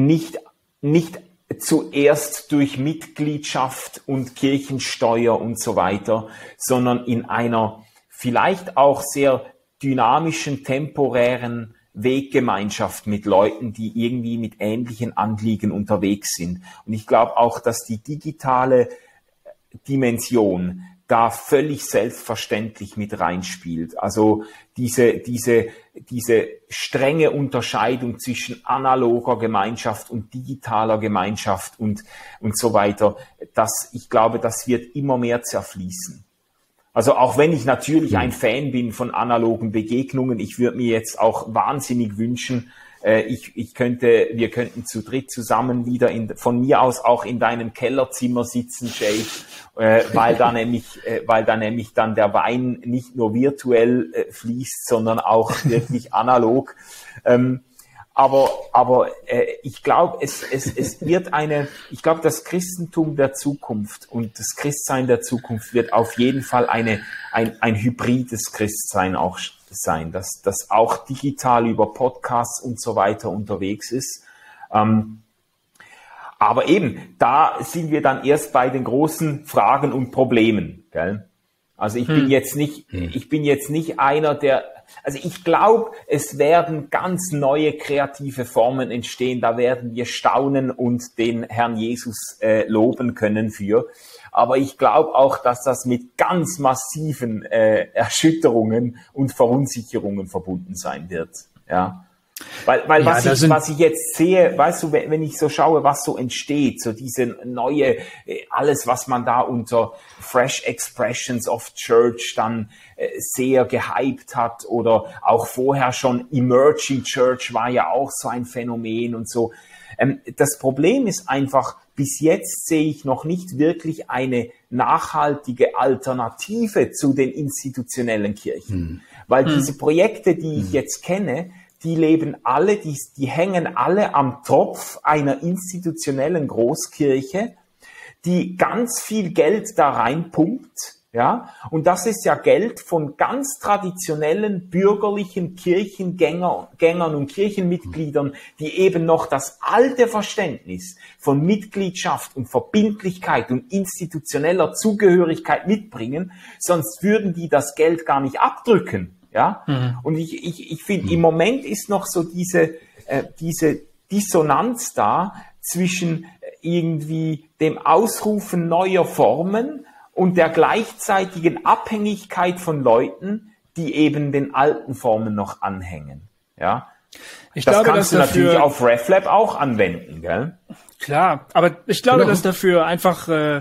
zuerst durch Mitgliedschaft und Kirchensteuer und so weiter, sondern in einer vielleicht auch sehr dynamischen, temporären Weggemeinschaft mit Leuten, die irgendwie mit ähnlichen Anliegen unterwegs sind. Und ich glaube auch, dass die digitale Dimension da völlig selbstverständlich mit reinspielt. Also diese strenge Unterscheidung zwischen analoger Gemeinschaft und digitaler Gemeinschaft und so weiter, ich glaube, das wird immer mehr zerfließen. Also auch wenn ich natürlich ein Fan bin von analogen Begegnungen, ich würde mir jetzt auch wahnsinnig wünschen, wir könnten zu dritt zusammen wieder von mir aus auch in deinem Kellerzimmer sitzen, Jay, weil da nämlich dann der Wein nicht nur virtuell fließt, sondern auch wirklich analog. Aber ich glaube, ich glaube, das Christentum der Zukunft und das Christsein der Zukunft wird auf jeden Fall ein hybrides Christsein auch sein, das auch digital über Podcasts und so weiter unterwegs ist. Aber eben, da sind wir dann erst bei den großen Fragen und Problemen, gell? Also ich bin jetzt nicht einer, der Also ich glaube, es werden ganz neue kreative Formen entstehen. Da werden wir staunen und den Herrn Jesus loben können für. Aber ich glaube auch, dass das mit ganz massiven Erschütterungen und Verunsicherungen verbunden sein wird. Ja. Weil was ich jetzt sehe, weißt du, wenn ich so schaue, was so entsteht, so diese neue, alles, was man da unter Fresh Expressions of Church dann sehr gehypt hat oder auch vorher schon Emerging Church war ja auch so ein Phänomen und so. Das Problem ist einfach, bis jetzt sehe ich noch nicht wirklich eine nachhaltige Alternative zu den institutionellen Kirchen. Weil diese Projekte, die ich jetzt kenne, die leben alle, die hängen alle am Tropf einer institutionellen Großkirche, die ganz viel Geld da reinpumpt, ja. Und das ist ja Geld von ganz traditionellen bürgerlichen Kirchengängern und Kirchenmitgliedern, die eben noch das alte Verständnis von Mitgliedschaft und Verbindlichkeit und institutioneller Zugehörigkeit mitbringen, sonst würden die das Geld gar nicht abdrücken. Ja, und ich finde, im Moment ist noch so diese Dissonanz da zwischen irgendwie dem Ausrufen neuer Formen und der gleichzeitigen Abhängigkeit von Leuten, die eben den alten Formen noch anhängen. Ja, das kannst du natürlich auf RefLab auch anwenden, gell? Klar, aber ich glaube, dass dafür einfach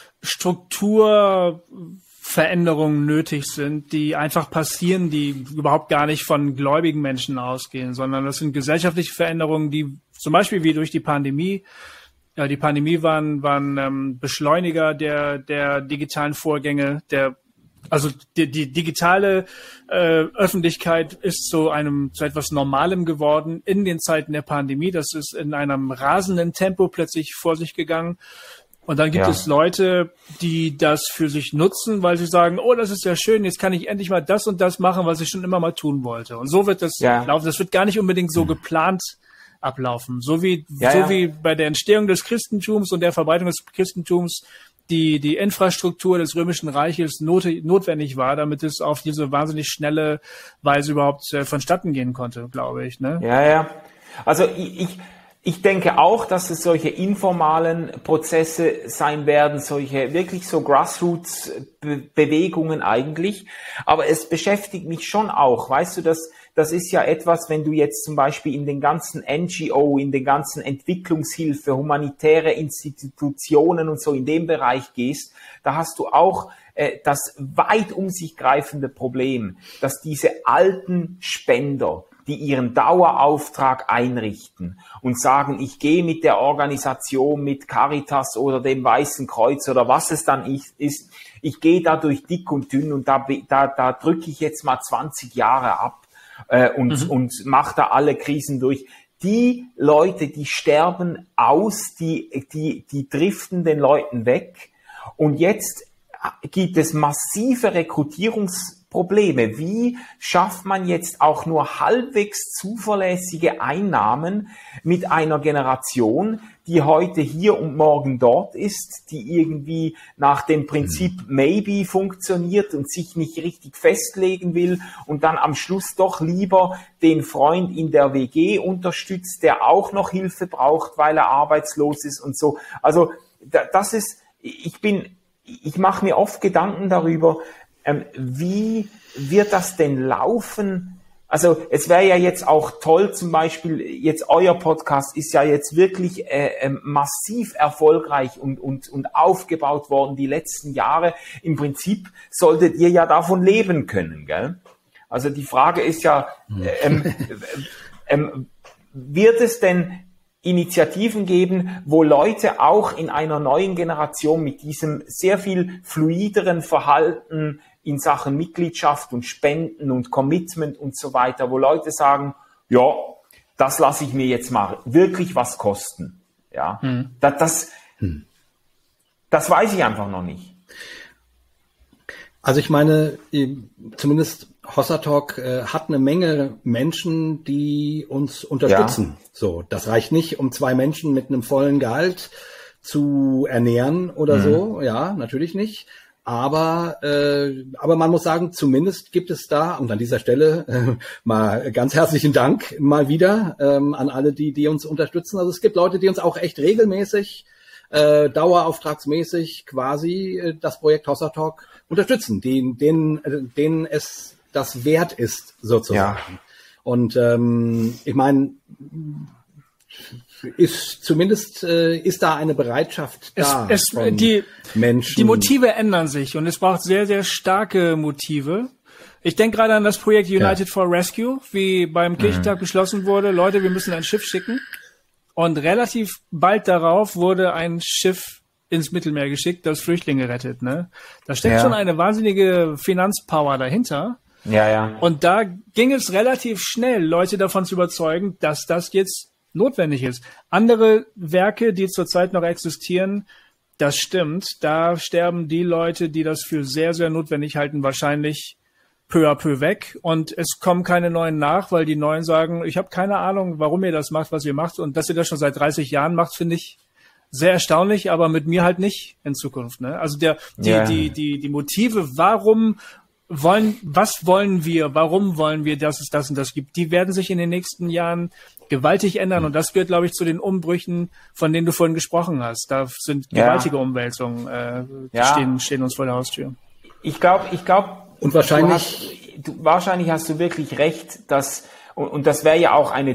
Strukturveränderungen nötig sind, die einfach passieren, die überhaupt gar nicht von gläubigen Menschen ausgehen, sondern das sind gesellschaftliche Veränderungen, die zum Beispiel wie durch die Pandemie, ja, die Pandemie waren Beschleuniger der digitalen Vorgänge, also die digitale Öffentlichkeit ist zu etwas Normalem geworden in den Zeiten der Pandemie. Das ist in einem rasenden Tempo plötzlich vor sich gegangen. Und dann gibt es Leute, die das für sich nutzen, weil sie sagen, oh, das ist ja schön, jetzt kann ich endlich mal das und das machen, was ich schon immer mal tun wollte. Und so wird das laufen. Das wird gar nicht unbedingt so geplant ablaufen. So wie bei der Entstehung des Christentums und der Verbreitung des Christentums die Infrastruktur des Römischen Reiches notwendig war, damit es auf diese wahnsinnig schnelle Weise überhaupt vonstatten gehen konnte, glaube ich. Ne? Ja. Also ich denke auch, dass es solche informalen Prozesse sein werden, solche wirklich so Grassroots-Bewegungen eigentlich. Aber es beschäftigt mich schon auch. Weißt du, das ist ja etwas, wenn du jetzt zum Beispiel in den ganzen NGO, in den ganzen Entwicklungshilfe, humanitäre Institutionen und so in dem Bereich gehst, da hast du auch das weit um sich greifende Problem, dass diese alten Spender, die ihren Dauerauftrag einrichten und sagen, ich gehe mit der Organisation, mit Caritas oder dem Weißen Kreuz oder was es dann ist, ich gehe da durch dick und dünn und da drücke ich jetzt mal 20 Jahre ab und mache da alle Krisen durch. Die Leute, die sterben aus, die driften den Leuten weg und jetzt gibt es massive Rekrutierungsprobleme. Wie schafft man jetzt auch nur halbwegs zuverlässige Einnahmen mit einer Generation, die heute hier und morgen dort ist, die irgendwie nach dem Prinzip Maybe funktioniert und sich nicht richtig festlegen will und dann am Schluss doch lieber den Freund in der WG unterstützt, der auch noch Hilfe braucht, weil er arbeitslos ist und so. Also das ist, ich mache mir oft Gedanken darüber, wie wird das denn laufen? Also es wäre ja jetzt auch toll, zum Beispiel jetzt euer Podcast ist ja jetzt wirklich massiv erfolgreich und aufgebaut worden die letzten Jahre. Im Prinzip solltet ihr ja davon leben können, gell? Also die Frage ist ja, wird es denn Initiativen geben, wo Leute auch in einer neuen Generation mit diesem sehr viel fluideren Verhalten in Sachen Mitgliedschaft und Spenden und Commitment und so weiter, wo Leute sagen, ja, das lasse ich mir jetzt mal wirklich was kosten. Ja, das weiß ich einfach noch nicht. Also ich meine, zumindest Hossa Talk hat eine Menge Menschen, die uns unterstützen. Ja. So, das reicht nicht, um 2 Menschen mit einem vollen Gehalt zu ernähren oder so. Ja, natürlich nicht. Aber man muss sagen, zumindest gibt es da, und an dieser Stelle mal ganz herzlichen Dank mal wieder an alle, die uns unterstützen. Also es gibt Leute, die uns auch echt regelmäßig, dauerauftragsmäßig quasi das Projekt Hossa Talk unterstützen, denen es das wert ist, sozusagen. Ja. Und ich meine, ist da eine Bereitschaft da von Menschen. Die Motive ändern sich und es braucht sehr, sehr starke Motive. Ich denke gerade an das Projekt United for Rescue, wie beim Kirchentag beschlossen wurde, Leute, wir müssen ein Schiff schicken. Und relativ bald darauf wurde ein Schiff ins Mittelmeer geschickt, das Flüchtlinge rettet. Ne? Da steckt schon eine wahnsinnige Finanzpower dahinter. Ja, ja. Und da ging es relativ schnell, Leute davon zu überzeugen, dass das jetzt notwendig ist. Andere Werke, die zurzeit noch existieren, das stimmt. Da sterben die Leute, die das für sehr, sehr notwendig halten, wahrscheinlich peu à peu weg. Und es kommen keine neuen nach, weil die Neuen sagen, ich habe keine Ahnung, warum ihr das macht, was ihr macht. Und dass ihr das schon seit 30 Jahren macht, finde ich sehr erstaunlich, aber mit mir halt nicht in Zukunft. Ne? Also die Motive, was wollen wir, warum wollen wir, dass es das und das gibt, die werden sich in den nächsten Jahren gewaltig ändern. Und das gehört, glaube ich, zu den Umbrüchen, von denen du vorhin gesprochen hast. Da sind gewaltige Umwälzungen, stehen uns vor der Haustür. Ich glaube, und wahrscheinlich hast du wirklich recht, dass und das wäre ja auch eine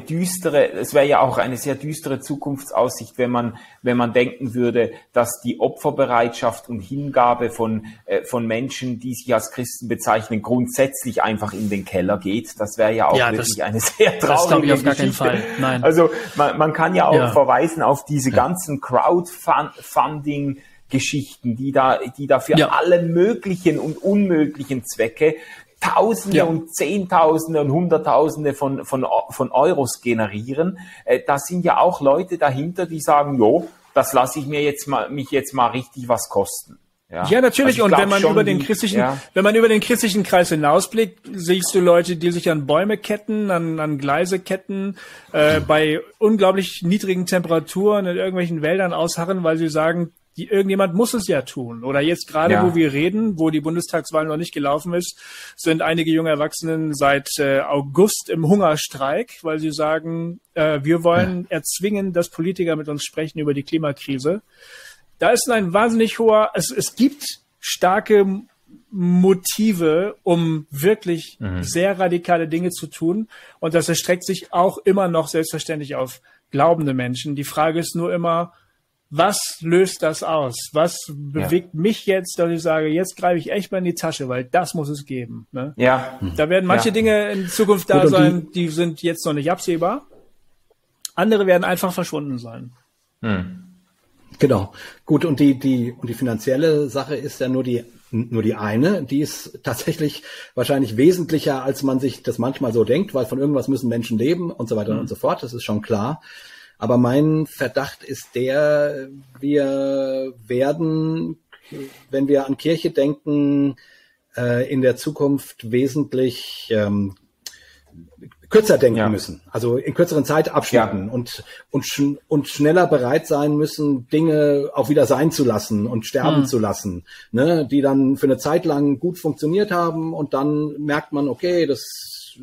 sehr düstere Zukunftsaussicht, wenn man denken würde, dass die Opferbereitschaft und Hingabe von Menschen, die sich als Christen bezeichnen, grundsätzlich einfach in den Keller geht. Das wäre ja auch wirklich eine sehr traurige Geschichte. Auf gar keinen Fall. Nein. Also man kann ja auch verweisen auf diese ganzen Crowdfunding Geschichten, die da für alle möglichen und unmöglichen Zwecke Tausende und Zehntausende und Hunderttausende von Euros generieren. Da sind ja auch Leute dahinter, die sagen, jo, das lasse ich mich jetzt mal richtig was kosten. Ja, natürlich. Also und wenn man über den christlichen Kreis hinausblickt, siehst du Leute, die sich an Bäume ketten, an Gleise ketten, bei unglaublich niedrigen Temperaturen in irgendwelchen Wäldern ausharren, weil sie sagen, irgendjemand muss es ja tun. Oder jetzt gerade, wo wir reden, wo die Bundestagswahl noch nicht gelaufen ist, sind einige junge Erwachsene seit August im Hungerstreik, weil sie sagen, wir wollen erzwingen, dass Politiker mit uns sprechen über die Klimakrise. Da ist ein wahnsinnig es gibt starke Motive, um wirklich sehr radikale Dinge zu tun. Und das erstreckt sich auch immer noch selbstverständlich auf glaubende Menschen. Die Frage ist nur immer, was löst das aus? Was bewegt mich jetzt, dass ich sage, jetzt greife ich echt mal in die Tasche, weil das muss es geben. Ne? Ja. Da werden manche Dinge in Zukunft da sein, die sind jetzt noch nicht absehbar. Andere werden einfach verschwunden sein. Genau. Gut, und die finanzielle Sache ist ja nur die eine, die ist tatsächlich wahrscheinlich wesentlicher, als man sich das manchmal so denkt, weil von irgendwas müssen Menschen leben und so weiter und so fort, das ist schon klar. Aber mein Verdacht ist wir werden, wenn wir an Kirche denken, in der Zukunft wesentlich kürzer denken müssen, also in kürzeren Zeitabschnitten und schneller bereit sein müssen, Dinge auch wieder sein zu lassen und sterben zu lassen, ne, die dann für eine Zeit lang gut funktioniert haben und dann merkt man, okay, es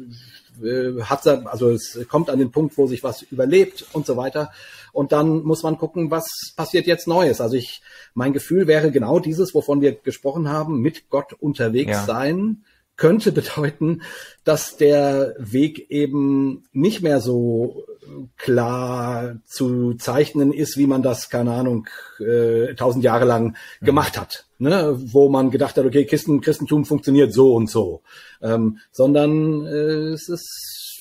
kommt an den Punkt, wo sich was überlebt und so weiter. Und dann muss man gucken, was passiert jetzt Neues. Also mein Gefühl wäre genau dieses, wovon wir gesprochen haben, mit Gott unterwegs sein, könnte bedeuten, dass der Weg eben nicht mehr so klar zu zeichnen ist, wie man das, keine Ahnung, 1000 Jahre lang gemacht hat, ne? Wo man gedacht hat, okay, Christentum funktioniert so und so, sondern es ist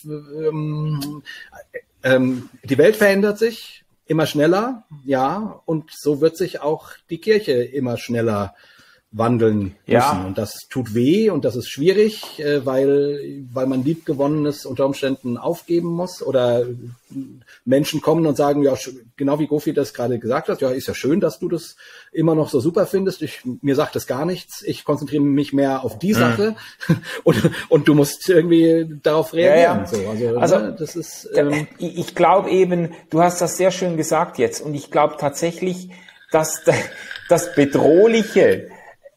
die Welt verändert sich immer schneller, und so wird sich auch die Kirche immer schneller wandeln müssen. Und das tut weh und das ist schwierig, weil man Liebgewonnenes unter Umständen aufgeben muss oder Menschen kommen und sagen, ja, genau wie Gofi das gerade gesagt hat, ja, ist ja schön, dass du das immer noch so super findest. Mir sagt das gar nichts. Ich konzentriere mich mehr auf die Sache und du musst irgendwie darauf reagieren. Also das ist, ich glaube eben, du hast das sehr schön gesagt jetzt und ich glaube tatsächlich, dass das Bedrohliche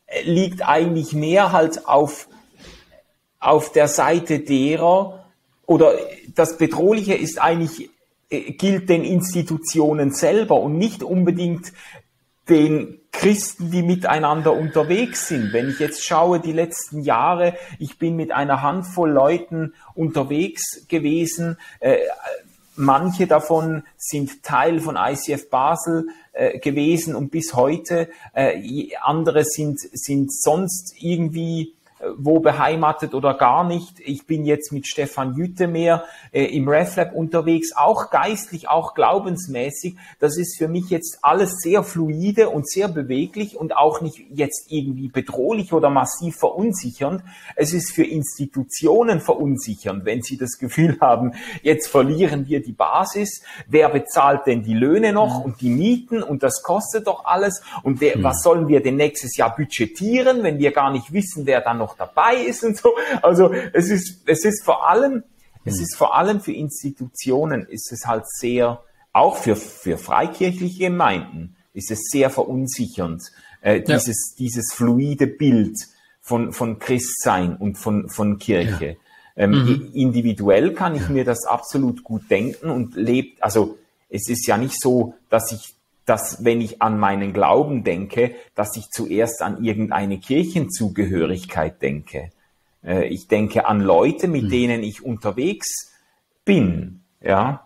liegt eigentlich mehr halt auf der Seite derer, oder das Bedrohliche ist eigentlich, gilt den Institutionen selber und nicht unbedingt den Christen, die miteinander unterwegs sind. Wenn ich jetzt schaue, die letzten Jahre, ich bin mit einer Handvoll Leuten unterwegs gewesen, manche davon sind Teil von ICF Basel gewesen und bis heute, andere sind sonst irgendwie wo beheimatet oder gar nicht. Ich bin jetzt mit Stefan Jütemeer im RefLab unterwegs, auch geistlich, auch glaubensmäßig. Das ist für mich jetzt alles sehr fluide und sehr beweglich und auch nicht jetzt irgendwie bedrohlich oder massiv verunsichernd. Es ist für Institutionen verunsichernd, wenn sie das Gefühl haben, jetzt verlieren wir die Basis. Wer bezahlt denn die Löhne noch und die Mieten und das kostet doch alles? Und was sollen wir denn nächstes Jahr budgetieren, wenn wir gar nicht wissen, wer dann noch dabei ist und so. Also es ist vor allem für Institutionen ist es halt sehr, auch für freikirchliche Gemeinden ist es sehr verunsichernd, dieses fluide Bild von Christsein und von Kirche. Ja. Individuell kann ich mir das absolut gut denken und also es ist ja nicht so, dass wenn ich an meinen Glauben denke, dass ich zuerst an irgendeine Kirchenzugehörigkeit denke. Ich denke an Leute, mit denen ich unterwegs bin. Ja.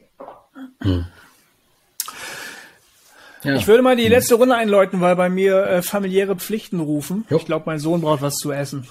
Ich würde mal die letzte Runde einläuten, weil bei mir familiäre Pflichten rufen. Jo. Ich glaube, mein Sohn braucht was zu essen.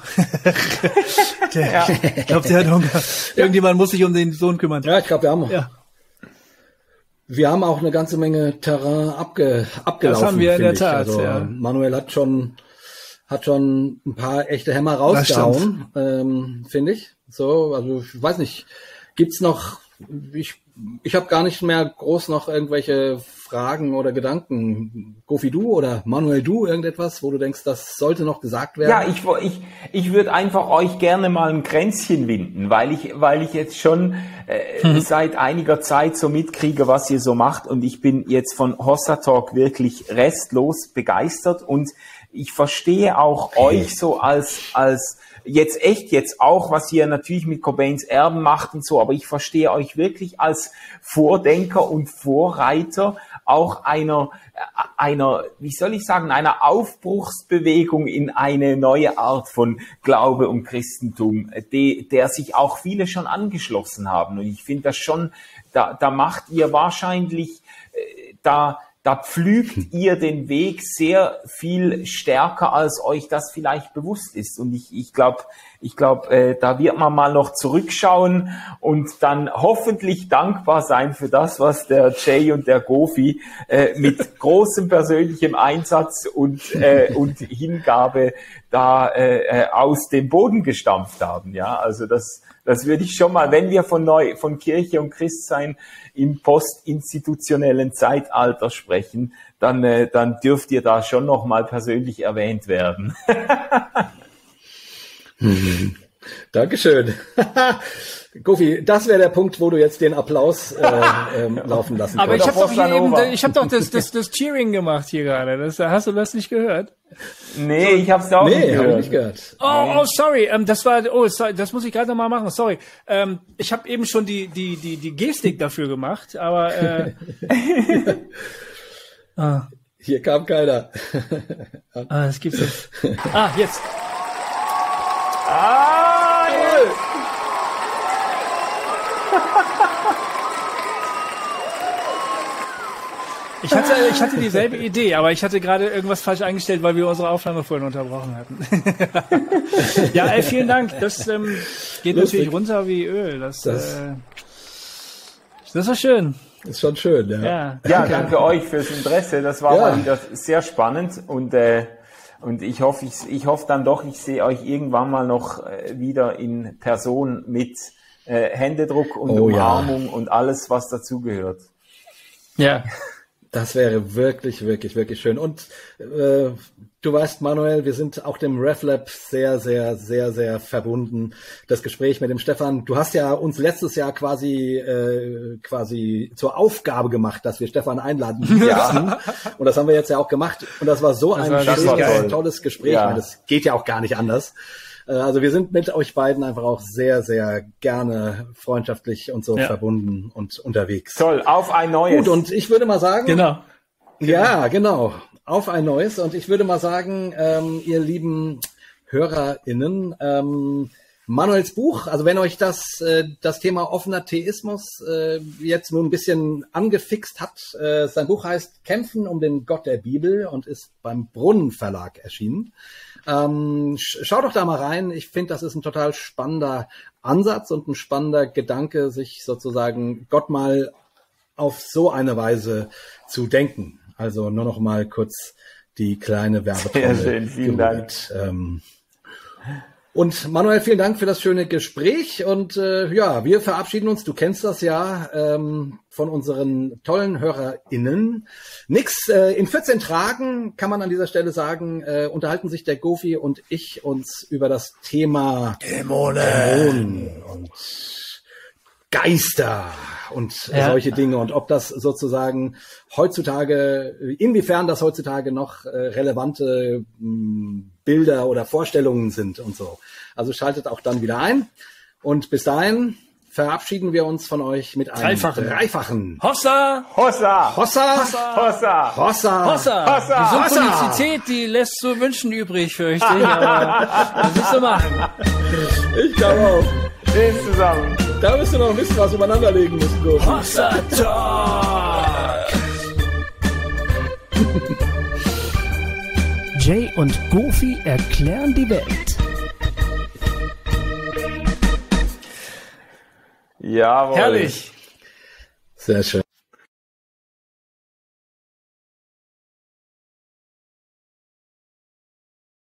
Ich glaube, der hat Hunger. Irgendjemand muss sich um den Sohn kümmern. Ja, ich glaube, wir haben Wir haben auch eine ganze Menge Terrain abgelaufen. Das haben wir in der Tat, also, Manuel hat schon ein paar echte Hämmer rausgehauen, finde ich. So, also ich weiß nicht, gibt's noch, ich habe gar nicht mehr groß noch irgendwelche Fragen oder Gedanken. Gofi, du oder Manuel, du irgendetwas, wo du denkst, das sollte noch gesagt werden? Ja, ich würde einfach euch gerne mal ein Kränzchen winden, weil ich jetzt schon seit einiger Zeit so mitkriege, was ihr so macht, und ich bin jetzt von Hossa Talk wirklich restlos begeistert, und ich verstehe auch euch so als jetzt auch, was ihr natürlich mit Cobains Erben macht und so, aber ich verstehe euch wirklich als Vordenker und Vorreiter auch einer, wie soll ich sagen, einer Aufbruchsbewegung in eine neue Art von Glaube und Christentum, der sich auch viele schon angeschlossen haben. Und ich finde das schon, da macht ihr wahrscheinlich, da pflügt ihr den Weg sehr viel stärker, als euch das vielleicht bewusst ist. Und ich glaube, da wird man mal noch zurückschauen und dann hoffentlich dankbar sein für das, was der Jay und der Gofi mit großem persönlichem Einsatz und Hingabe da aus dem Boden gestampft haben. Ja, also das würde ich schon mal, wenn wir von Kirche und Christsein im postinstitutionellen Zeitalter sprechen, dann dürft ihr da schon noch mal persönlich erwähnt werden. Dankeschön. Gofi, das wäre der Punkt, wo du jetzt den Applaus laufen lassen Aber ich habe doch das Cheering gemacht hier gerade. Hast du das nicht gehört? Nee, ich habe es auch nicht gehört. Hab ich nicht gehört. Oh, sorry. Das muss ich gerade noch mal machen. Sorry. Ich habe eben schon die Gestik dafür gemacht, aber hier kam keiner. Das gibt's nicht. Jetzt. Ich hatte dieselbe Idee, aber ich hatte gerade irgendwas falsch eingestellt, weil wir unsere Aufnahme vorhin unterbrochen hatten. Ja, vielen Dank. Das geht natürlich runter wie Öl. Das war schön. Ist schon schön, ja. Ja, danke euch fürs Interesse. Das war mal wieder sehr spannend, und ich hoffe dann doch, ich sehe euch irgendwann mal noch wieder in Person mit Händedruck und Umarmung und alles, was dazugehört. Ja. Das wäre wirklich, wirklich, wirklich schön. Und du weißt, Manuel, wir sind auch dem RefLab sehr, sehr, sehr, sehr verbunden. Das Gespräch mit dem Stefan, du hast ja uns letztes Jahr quasi zur Aufgabe gemacht, dass wir Stefan einladen müssen. Ja. Und das haben wir jetzt ja auch gemacht. Und das war so ein tolles Gespräch. Ja. Das geht ja auch gar nicht anders. Also wir sind mit euch beiden einfach auch sehr, sehr gerne freundschaftlich und so verbunden und unterwegs. Toll, auf ein neues. Gut, und ich würde mal sagen... Genau. Ja, genau. Auf ein neues. Und ich würde mal sagen, ihr lieben HörerInnen, Manuels Buch, also wenn euch das Thema offener Theismus jetzt nur ein bisschen angefixt hat, sein Buch heißt Kämpfen um den Gott der Bibel und ist beim Brunnen Verlag erschienen. Schaut doch da mal rein. Ich finde, das ist ein total spannender Ansatz und ein spannender Gedanke, sich sozusagen Gott mal auf so eine Weise zu denken. Also nur noch mal kurz die kleine Werbetrommel. Sehr schön, vielen Dank. Und Manuel, vielen Dank für das schöne Gespräch. Und wir verabschieden uns, du kennst das ja, von unseren tollen HörerInnen. In 14 Tagen, kann man an dieser Stelle sagen, unterhalten sich der Gofi und ich uns über das Thema Dämonen und Geister und solche Dinge und ob das sozusagen inwiefern das heutzutage noch relevante Bilder oder Vorstellungen sind und so. Also schaltet auch dann wieder ein und bis dahin verabschieden wir uns von euch mit einem dreifachen Hossa! Hossa! Hossa! Hossa! Hossa! Hossa! Die Synchronizität, die lässt so Wünschen übrig, fürchte ich, aber das ist zu machen. Ich glaube auch. Stehen zusammen. Da wirst du noch wissen, was übereinander legen müssen. Hossa Talk! Jay und Goofy erklären die Welt. Jawohl. Herrlich. Sehr schön.